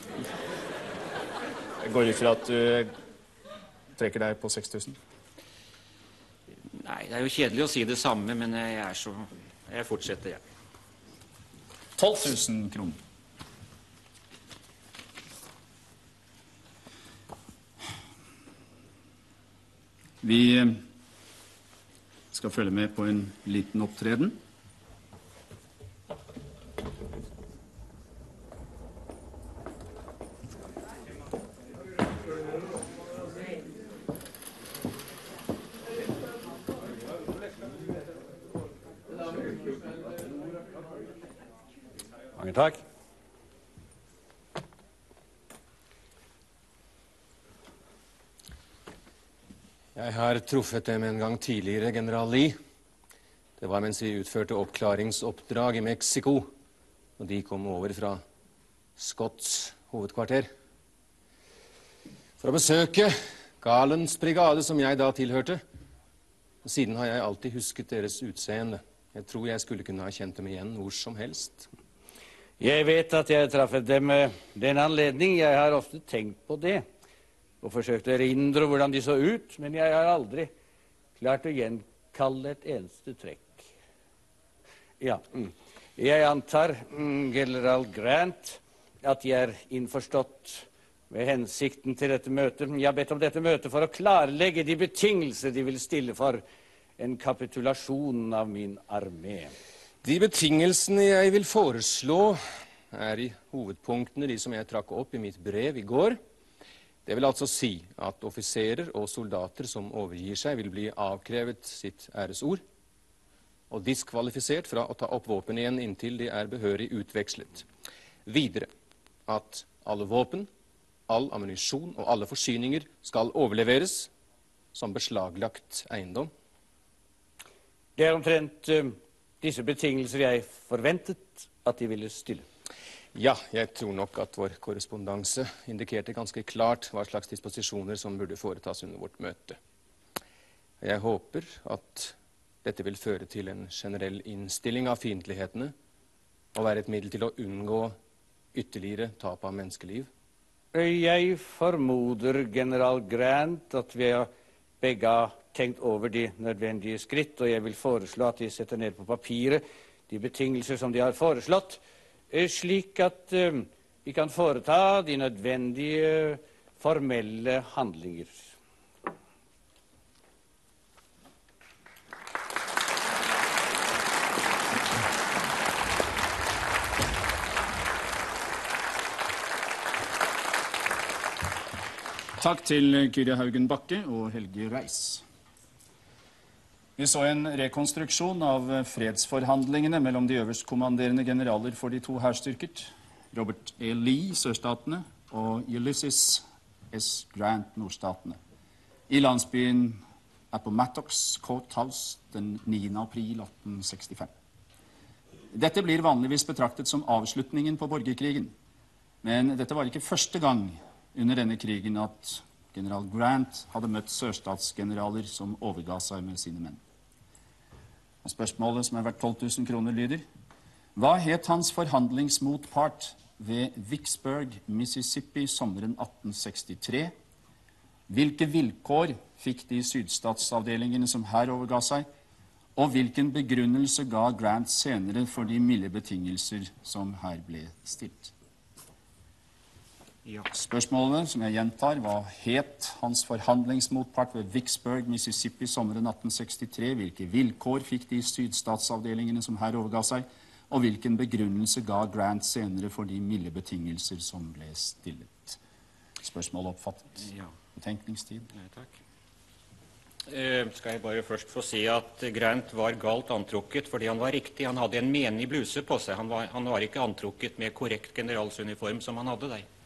Jeg går ifra at du trekker deg på 6.000. Nei, det er jo kjedelig å si det samme, men jeg fortsetter, ja. 12.000 kroner. Vi skal følge med på en liten opptreden. Takk. Jeg har truffet dem en gang tidligere, general Lee. Det var mens vi utførte oppklaringsoppdrag i Mexico, og de kom over fra Scotts hovedkvarter. For å besøke Garlands brigade, som jeg da tilhørte. Siden har jeg alltid husket deres utseende. Jeg tror jeg skulle kunne ha kjent dem igjen hvor som helst. Jeg vet at jeg traffet dem med den anledning. Jeg har ofte tenkt på det, og forsøkt å erindre hvordan de så ut, men jeg har aldri klart å gjenkalle et eneste trekk. Ja, jeg antar, general Grant, at de er innforstått med hensikten til dette møtet. Jeg har bedt om dette møtet for å klarlegge de betingelser de vil stille for en kapitulasjon av min armé. De betingelsene jeg vil foreslå er i hovedpunktene de som jeg trakk opp i mitt brev i går. Det vil altså si at offiserer og soldater som overgir seg vil bli avkrevet sitt æresord og diskvalifisert fra å ta opp våpen igjen inntil de er behørig utvekslet. Videre at alle våpen, all ammunisjon og alle forsyninger skal overleveres som beslaglagt eiendom. Det er omtrent disse betingelser jeg forventet at de ville stille. Ja, jeg tror nok at vår korrespondanse indikerte ganske klart hva slags disposisjoner som burde foretas under vårt møte. Jeg håper at dette vil føre til en generell innstilling av fiendtlighetene og være et middel til å unngå ytterligere tap av menneskeliv. Jeg formoder, general Grant, at vi begge har tenkt over de nødvendige skritt, og jeg vil foreslå at de setter ned på papiret de betingelser som de har foreslått, slik at vi kan foreta de nødvendige formelle handlinger. Takk til Kyrre Haugen Bakke og Helge Reis. Vi så en rekonstruksjon av fredsforhandlingene mellom de øverstkommanderende generaler for de to hærstyrker, Robert E. Lee, sørstatene, og Ulysses S. Grant, nordstatene, i landsbyen Appomattox Courthouse den 9. april 1865. Dette blir vanligvis betraktet som avslutningen på borgerkrigen. Men dette var ikke første gang under denne krigen at general Grant hadde møtt sørstatsgeneraler som overga seg med sine menn. Og spørsmålet, som er verdt 12 000 kroner, lyder: Hva het hans forhandlingsmotpart ved Vicksburg, Mississippi, sommeren 1863? Hvilke vilkår fikk de sydstatsavdelingene som her overga seg? Og hvilken begrunnelse ga Grant senere for de milde betingelser som her ble stilt? Ja. Spørsmålet, som jeg gjentar, hva het hans forhandlingsmotpart ved Vicksburg, Mississippi, sommeren 1863? Hvilke vilkår fikk de sydstatsavdelingene som her overga seg? Og hvilken begrunnelse ga Grant senere for de milde betingelser som ble stillet? Spørsmålet oppfattet. Ja. Betenkningstid. Nei, takk. Skal jeg bare først få si at Grant var galt antrukket fordi han var riktig. Han hadde en menig bluse på seg. Han var ikke antrukket med korrekt generalsuniform som han hadde der.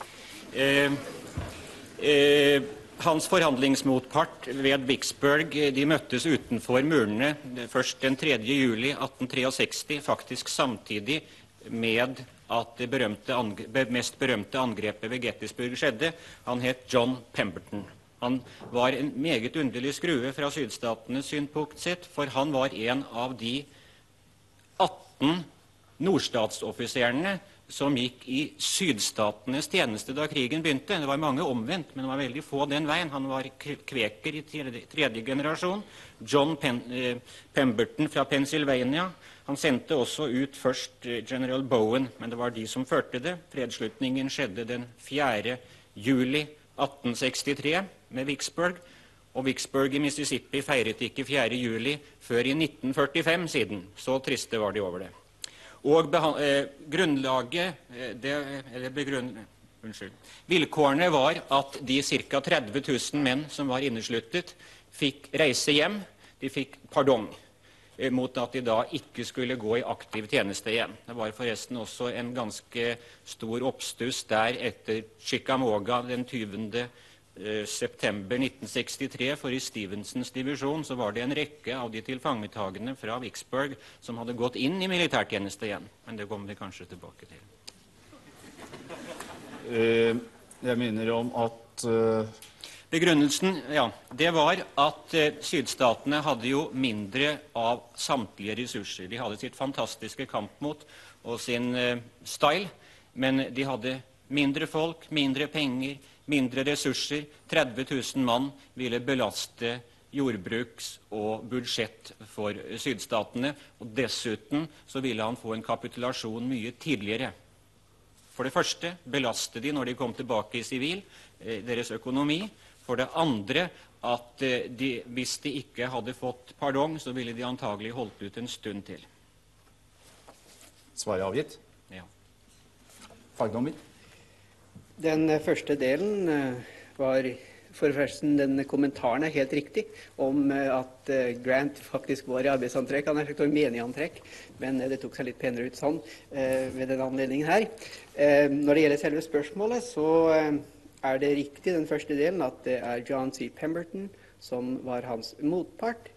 Hans forhandlingsmotpart ved Vicksburg, de møttes utenfor murene først den 3. juli 1863, faktisk samtidig med at det mest berømte angrepet ved Gettysburg skjedde. Han het John Pemberton. Han var en meget underlig skrue fra sydstatenes synspunkt sett, for han var en av de 18 nordstatsoffiserene som gikk i sydstatenes tjeneste da krigen begynte. Det var mange omvendt, men det var veldig få den veien. Han var kveker i tredje generasjon. John Pemberton fra Pennsylvania. Han sendte også ut først general Bowen, men det var de som førte det. Fredsslutningen skjedde den 4. juli 1863 med Vicksburg, og Vicksburg i Mississippi feiret ikke 4. juli før i 1945 siden. Så triste var de over det. Og vilkårene var at de ca. 30 000 menn som var innesluttet, fikk reise hjem. De fikk pardon mot at de da ikke skulle gå i aktiv tjeneste igjen. Det var forresten også en ganske stor oppstuss der etter Chickamauga den 20. september 1963, for i Stevensons divisjon så var det en rekke av de tilfangetagende fra Vicksburg som hadde gått inn i militærtjeneste igjen. Men det kommer vi kanskje tilbake til. Jeg minner om at begrunnelsen, ja, det var at sydstatene hadde jo mindre av samtlige ressurser. De hadde sitt fantastiske kampmot og sin style, men de hadde mindre folk, mindre penger, mindre ressurser. 30 000 mann ville belaste jordbruks- og budsjett for sydstatene, og dessuten så ville han få en kapitulasjon mye tidligere. For det første belaste de når de kom tilbake i sivil, deres økonomi. For det andre at hvis de ikke hadde fått pardon, så ville de antagelig holdt ut en stund til. Svaret avgitt? Ja. Fagdommer? Den første delen var forresten, den kommentaren er helt riktig om at Grant faktisk var i arbeidsantrekk. Han er sagt en menigantrekk, men det tok seg litt penere ut sånn ved den anledningen her. Når det gjelder selve spørsmålet, så er det riktig, den første delen, at det er John C. Pemberton som var hans motpart.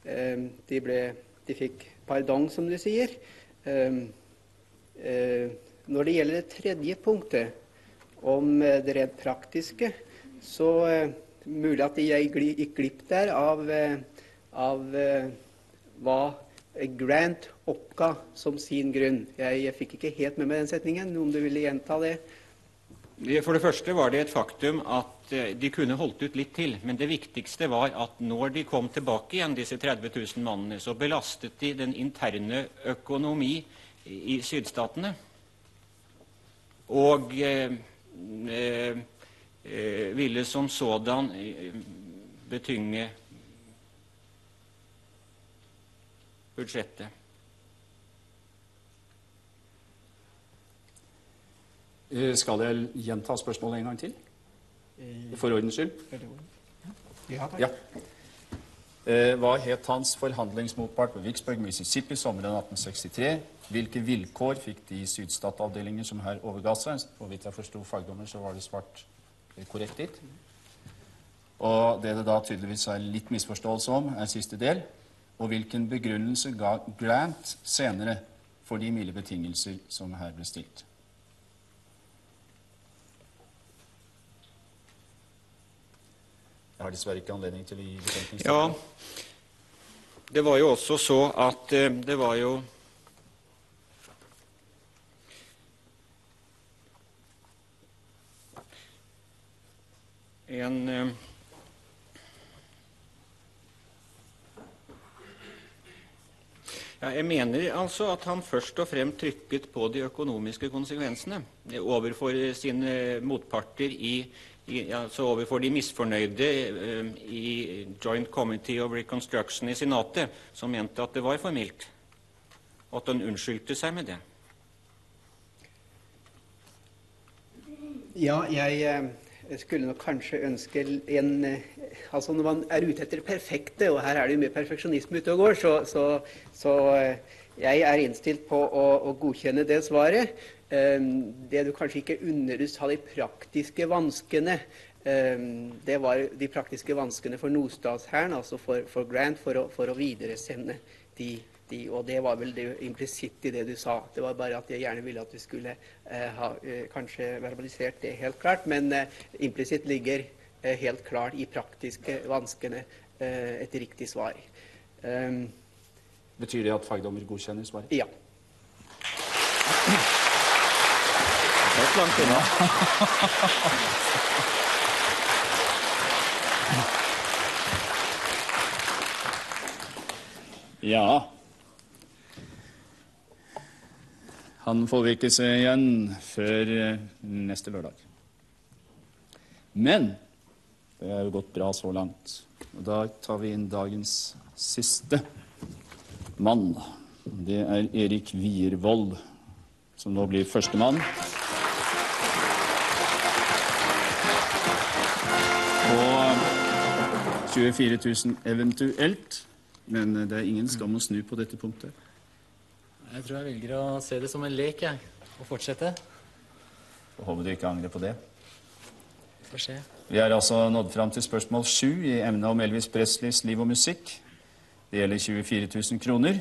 De fikk pardon, som du sier. Når det gjelder det tredje punktet, om det rent praktiske, så mulig at jeg gikk glipp der av hva Grant oppga som sin grunn. Jeg fikk ikke helt med meg den setningen, om du ville gjenta det. For det første var det et faktum at de kunne holdt ut litt til, men det viktigste var at når de kom tilbake igjen, disse 30 000 mannene, så belastet de den interne økonomi i sydstatene. Og ville som sådan betynge budsjettet. Skal jeg gjenta spørsmålet en gang til? For ordens skyld? Ja, takk. Ja. Hva het hans forhandlingsmotpart ved Vicksburg, Mississippi, sommeren 1863? Hvilke vilkår fikk de sydstatavdelinger som her overga seg? Og vidt jeg forstod fagdommer, så var det svart korrekt dit. Og det da tydeligvis er litt misforståelse om, er siste del. Og hvilken begrunnelse ga Grant senere for de milde betingelser som her ble stilt. Jeg har dessverre ikke anledning til å gi betenkningstid. Ja, det var jo også så at det var jo en Ja, jeg mener altså at han først og fremst trykket på de økonomiske konsekvensene overfor sine motparter altså overfor de misfornøyde i Joint Committee of Reconstruction i Senatet, som mente at det var for mildt, og at han unnskyldte seg med det. Ja, jeg skulle nok kanskje ønske altså når man er ute etter det perfekte, og her er det jo mye perfeksjonisme ute og går, så jeg er innstilt på å godkjenne det svaret. Det du kanskje ikke unner sa de praktiske vanskene, det var de praktiske vanskene for Nordstatshæren, altså for Grant, for å videresende og det var vel det implisitt i det du sa. Det var bare at jeg gjerne ville at du skulle ha kanskje verbalisert det helt klart, men implisitt ligger helt klart i praktiske vanskene et riktig svar. Betyr det at fagdommer godkjenner svaret? Ja. Helt langt unna. Ja. Han får vi ikke se igjen før neste lørdag. Men det er jo gått bra så langt. Og da tar vi inn dagens siste mann. Det er Erik Wiervold, som nå blir førstemann. Og 24 000 eventuelt, men det er ingen skam å snu på dette punktet. Jeg tror jeg velger å se det som en lek, og fortsette. Jeg håper du ikke angrer på det. Vi får se. Vi er altså nådd fram til spørsmål 7 i emnet om Elvis Presleys liv og musikk. Det gjelder 24 000 kroner.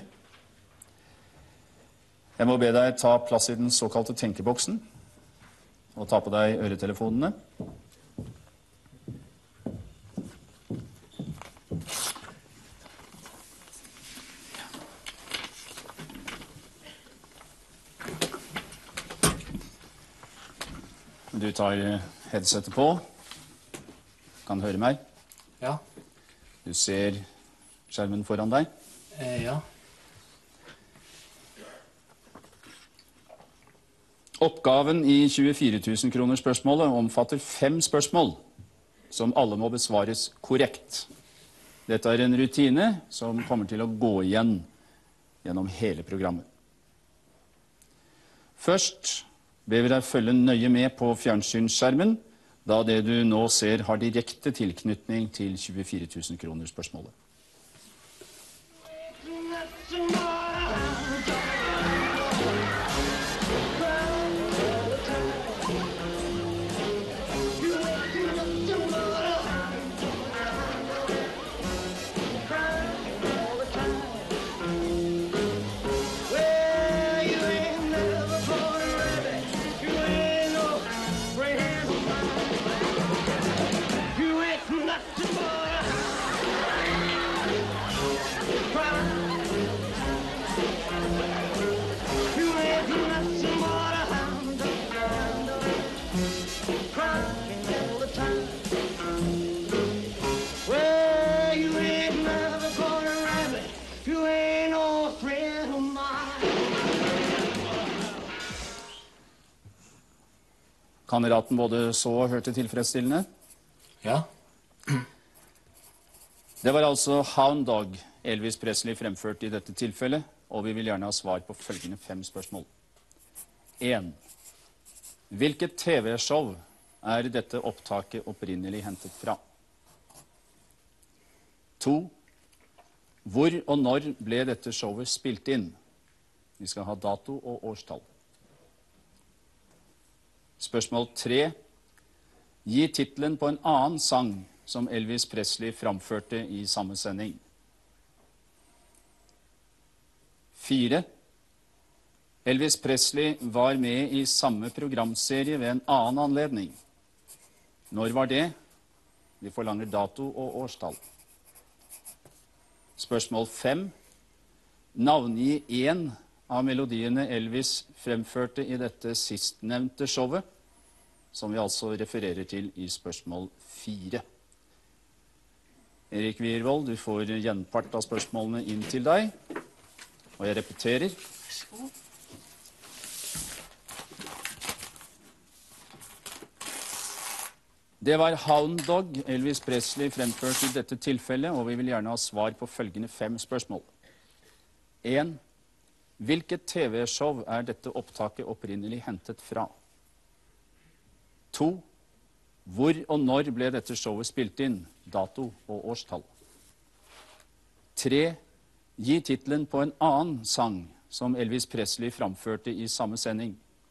Jeg må be deg ta plass i den såkalte tenkeboksen, og ta på deg øretelefonene. Du tar headsetet på. Kan høre meg? Ja. Du ser skjermen foran deg? Ja. Oppgaven i 24 000 kroner spørsmålet omfatter 5 spørsmål, som alle må besvares korrekt. Dette er en rutine som kommer til å gå igjen gjennom hele programmet. Først ber vi deg følge nøye med på fjernsynsskjermen, da det du nå ser har direkte tilknytning til 24 000 kroner spørsmålet. Kandidaten både så og hørte tilfredsstillende? Ja. Det var altså Hound Dog Elvis Presley fremførte i dette tilfellet, og vi vil gjerne ha svar på følgende 5 spørsmål. 1. Hvilket TV-show er dette opptaket opprinnelig hentet fra? 2. Hvor og når ble dette showet spilt inn? Vi skal ha dato og årstall. Spørsmål 3. Gi titlen på en annen sang som Elvis Presley framførte i samme sending. 4. Elvis Presley var med i samme programserie ved en annen anledning. Når var det? Vi forlanger dato og årstall. Spørsmål 5. Navngi en av melodiene Elvis fremførte i dette sistnevnte showet, som vi altså refererer til i spørsmål 4. Erik Wiervold, du får gjenpart av spørsmålene inn til deg, og jeg repeterer. Det var Hound Dog Elvis Presley fremførte i dette tilfellet, og vi vil gjerne ha svar på følgende 5 spørsmål. 1. Hvilket TV-show er dette opptaket opprinnelig hentet fra? 2. Hvor og når ble dette showet spilt inn? Dato og årstall. 3. Gi titlen på en annen sang som Elvis Presley framførte i samme sending.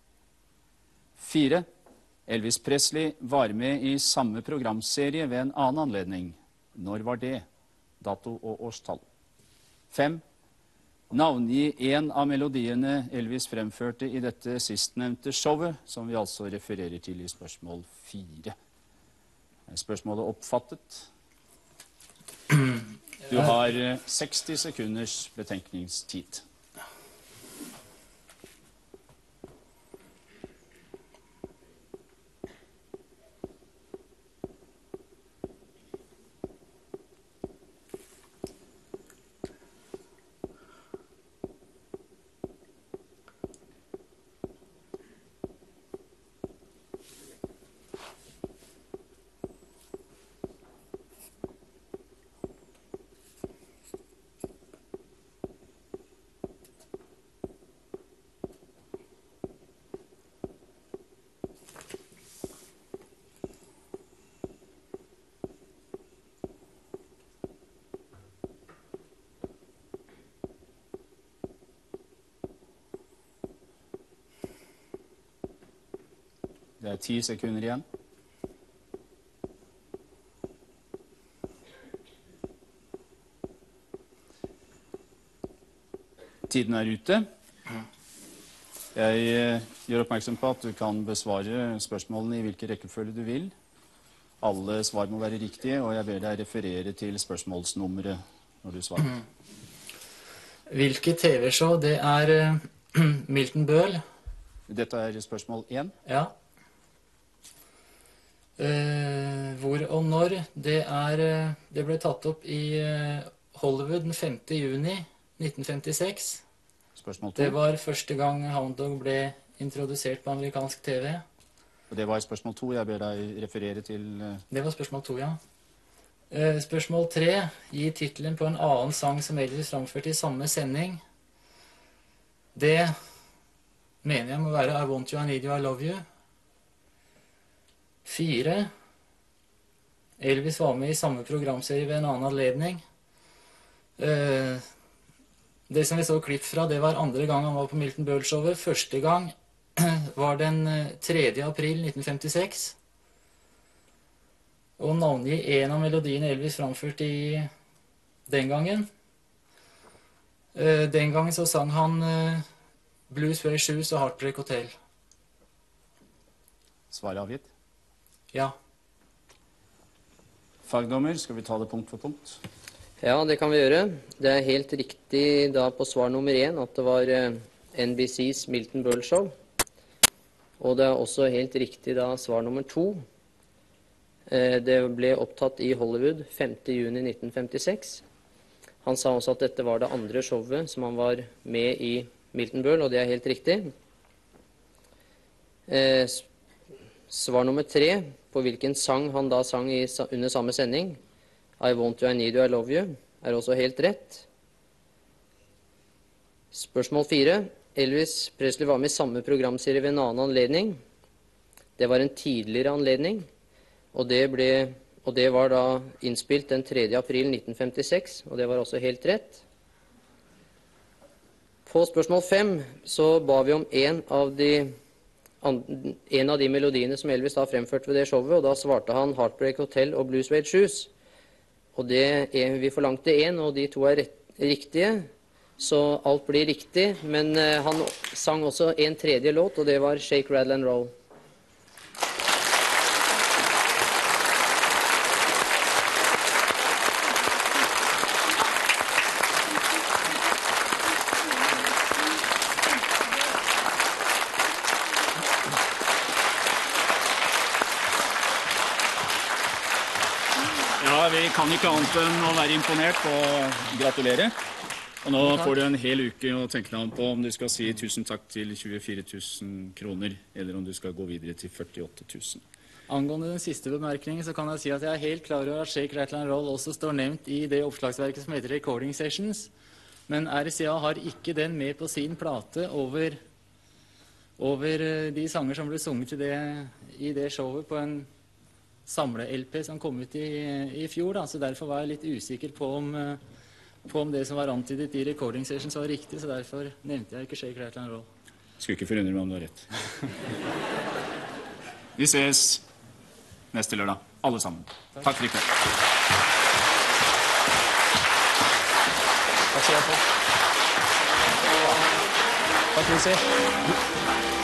4. Elvis Presley var med i samme programserie ved en annen anledning. Når var det? Dato og årstall. 5. Navngi en av melodiene Elvis fremførte i dette sistnevnte showet, som vi altså refererer til i spørsmål 4. Er spørsmålet oppfattet? Du har 60 sekunders betenkningstid. Det er 10 sekunder igjen. Tiden er ute. Jeg gjør oppmerksom på at du kan besvare spørsmålene i hvilken rekkefølge du vil. Alle svar må være riktige, og jeg ber deg referere til spørsmålsnummeret når du svarer. Hvilket TV-show? Det er Milton Berle. Dette er spørsmål 1. Ja. Hvor og når? Det ble tatt opp i Hollywood den 5. juni 1956. Spørsmål 2. Det var første gang Hound Dog ble introdusert på amerikansk TV. Og det var spørsmål 2. Jeg ber deg referere til... Det var spørsmål 2, ja. Spørsmål 3. Gi titlen på en annen sang som Elvis framførte i samme sending. Det mener jeg må være I Want You, I Need You, I Love You. 4. Elvis var med i samme programserie ved en annen anledning. Det som vi så klipp fra, det var andre gang han var på Milton Berle-showet. Første gang var den 3. april 1956. Og navngi en av melodiene Elvis framførte i den gangen. Den gangen så sang han Blue Suede Shoes og Heartbreak Hotel. Svaret avgitt? Ja. Fagdommer, skal vi ta det punkt for punkt? Ja, det kan vi gjøre. Det er helt riktig da på svar nummer 1 at det var NBCs Milton Berle Show. Og det er også helt riktig da svar nummer 2. Det ble opptatt i Hollywood 5. juni 1956. Han sa også at dette var det andre showet som han var med i Milton Berle, og det er helt riktig. Svar nummer 3, på hvilken sang han da sang under samme sending, I Want You, I Need You, I Love You, er også helt rett. Spørsmål 4. Elvis Presley var med i samme programserie ved en annen anledning. Det var en tidligere anledning, og det var da innspilt den 3. april 1956, og det var også helt rett. På spørsmål 5 så ba vi om en av de melodiene som Elvis da fremførte ved det showet, og da svarte han Heartbreak Hotel og Blue Suede Shoes. Og vi forlangte 1, og de 2 er riktige. Så alt blir riktig, men han sang også en tredje låt, og det var Shake, Rattle and Roll. Ja, vi kan ikke annet enn å være imponert og gratulere. Og nå får du en hel uke å tenke deg om på om du skal si 1000 takk til 24 000 kroner, eller om du skal gå videre til 48 000. Angående den siste bemerkningen så kan jeg si at jeg er helt klar over at Shake, Rattle and Roll også står nevnt i det oppslagsverket som heter Recording Sessions, men RCA har ikke den med på sin plate over de sanger som ble sunget i det showet på en samle-LP som kom ut i fjor, da. Så derfor var jeg litt usikker på om det som var antydet i Recording Sessions var riktig, så derfor nevnte jeg ikke Shake, Rattle and Roll. Skulle ikke forundre meg om du har rett. Vi ses neste lørdag, alle sammen. Takk for i kveld. Takk skal jeg få. Takk, Lucy.